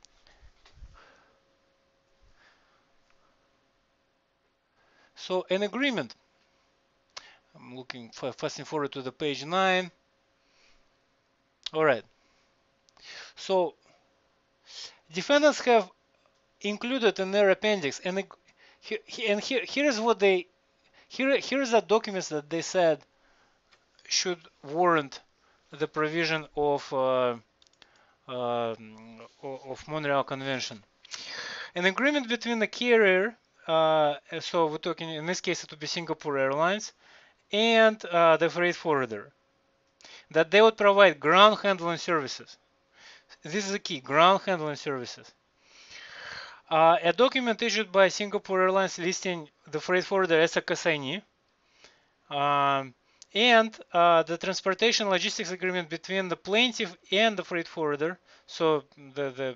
So an agreement. I'm looking fasting forward to the page 9. All right. So defendants have included in their appendix, and here's what they here's the documents that they said should warrant the provision of Montreal Convention. An agreement between the carrier, so we're talking in this case it would be Singapore Airlines, and the freight forwarder, that they would provide ground handling services. This is the key, ground handling services. A document issued by Singapore Airlines listing the freight forwarder as a consignee, and the transportation logistics agreement between the plaintiff and the freight forwarder, so the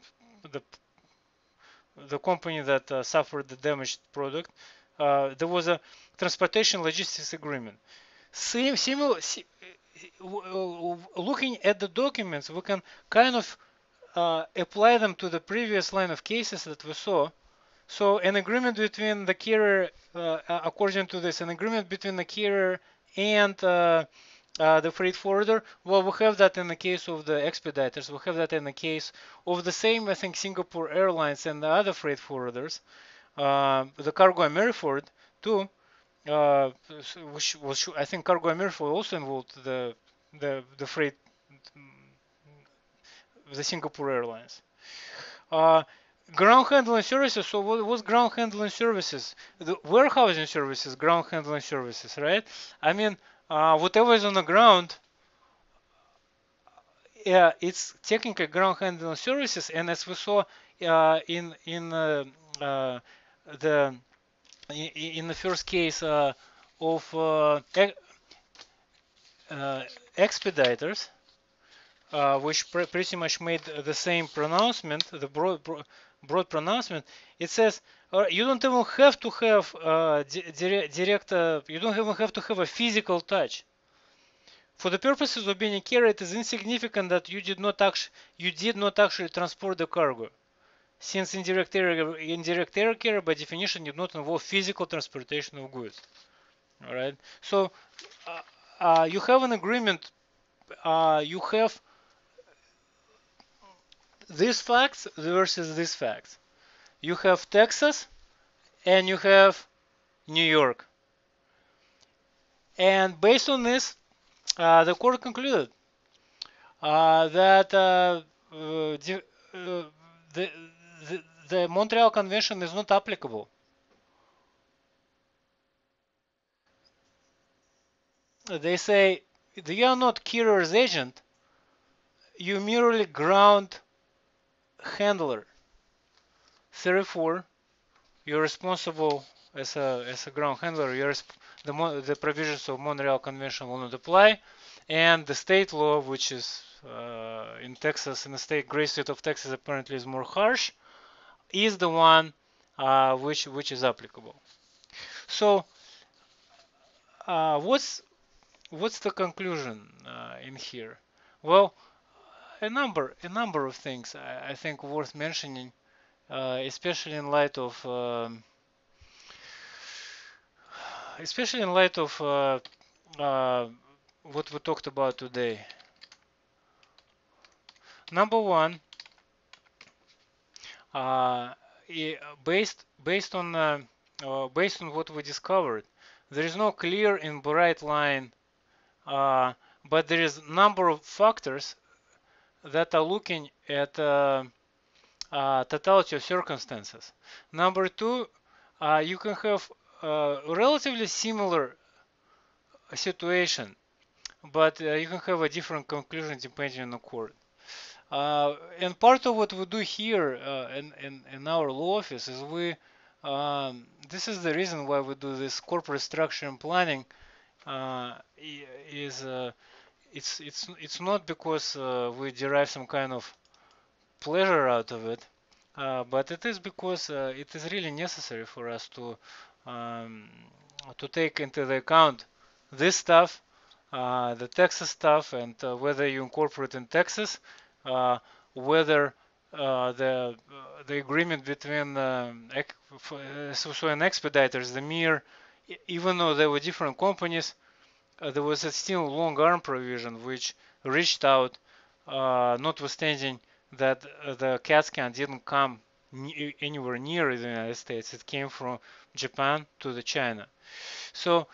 company that suffered the damaged product, there was a transportation logistics agreement. Looking at the documents, we can kind of apply them to the previous line of cases that we saw. So an agreement between the carrier, according to this, an agreement between the carrier and the freight forwarder. Well, we have that in the case of the Expeditors. We have that in the case of the same, I think, Singapore Airlines and the other freight forwarders. The Cargo Ameriford too, which was, I think, Cargo Ameriford also involved the freight, the Singapore Airlines. Ground handling services. So what's ground handling services? The warehousing services, ground handling services, right? I mean, whatever is on the ground, yeah, it's technically ground handling services. And as we saw in uh, the in the first case of expediters, which pretty much made the same pronouncement, the broad pronouncement. It says you don't even have to have direct, you don't even have to have a physical touch. For the purposes of being a carrier, it is insignificant that you did not actually transport the cargo, since indirect air carrier by definition did not involve physical transportation of goods. All right. So you have an agreement. You have these facts versus these facts. You have Texas and you have New York. And based on this, the court concluded that the, the Montreal Convention is not applicable. They say you are not carrier's agent, you merely ground handler. Therefore, you're responsible as a ground handler. The provisions of Montreal Convention will not apply, and the state law, which is in Texas, in the great state of Texas, apparently is more harsh, is the one which is applicable. So, what's the conclusion in here? Well, a number of things I think worth mentioning, especially in light of what we talked about today. Number one, based on what we discovered, there is no clear and bright line, but there is a number of factors that are looking at totality of circumstances. Number two, you can have relatively similar situation, but you can have a different conclusion depending on the court. And part of what we do here in our law office is this is the reason why we do this corporate structure and planning. It's not because we derive some kind of pleasure out of it, but it is because it is really necessary for us to take into the account this stuff, the Texas stuff, and whether you incorporate in Texas, whether the agreement between so an expediters, even though there were different companies, there was a still long arm provision which reached out, notwithstanding that the CAT scan didn't come anywhere near the United States. It came from Japan to the China. So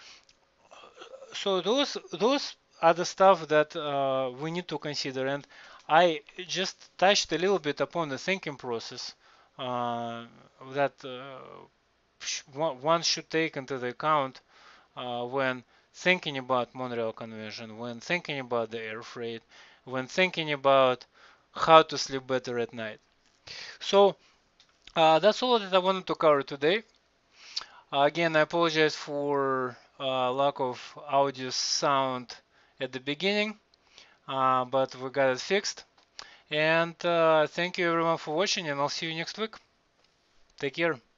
those are the stuff that we need to consider, and I just touched a little bit upon the thinking process that one should take into the account when thinking about Montreal Convention, when thinking about the air freight, when thinking about how to sleep better at night. So that's all that I wanted to cover today. Again, I apologize for lack of audio sound at the beginning, but we got it fixed. And thank you everyone for watching, and I'll see you next week. Take care.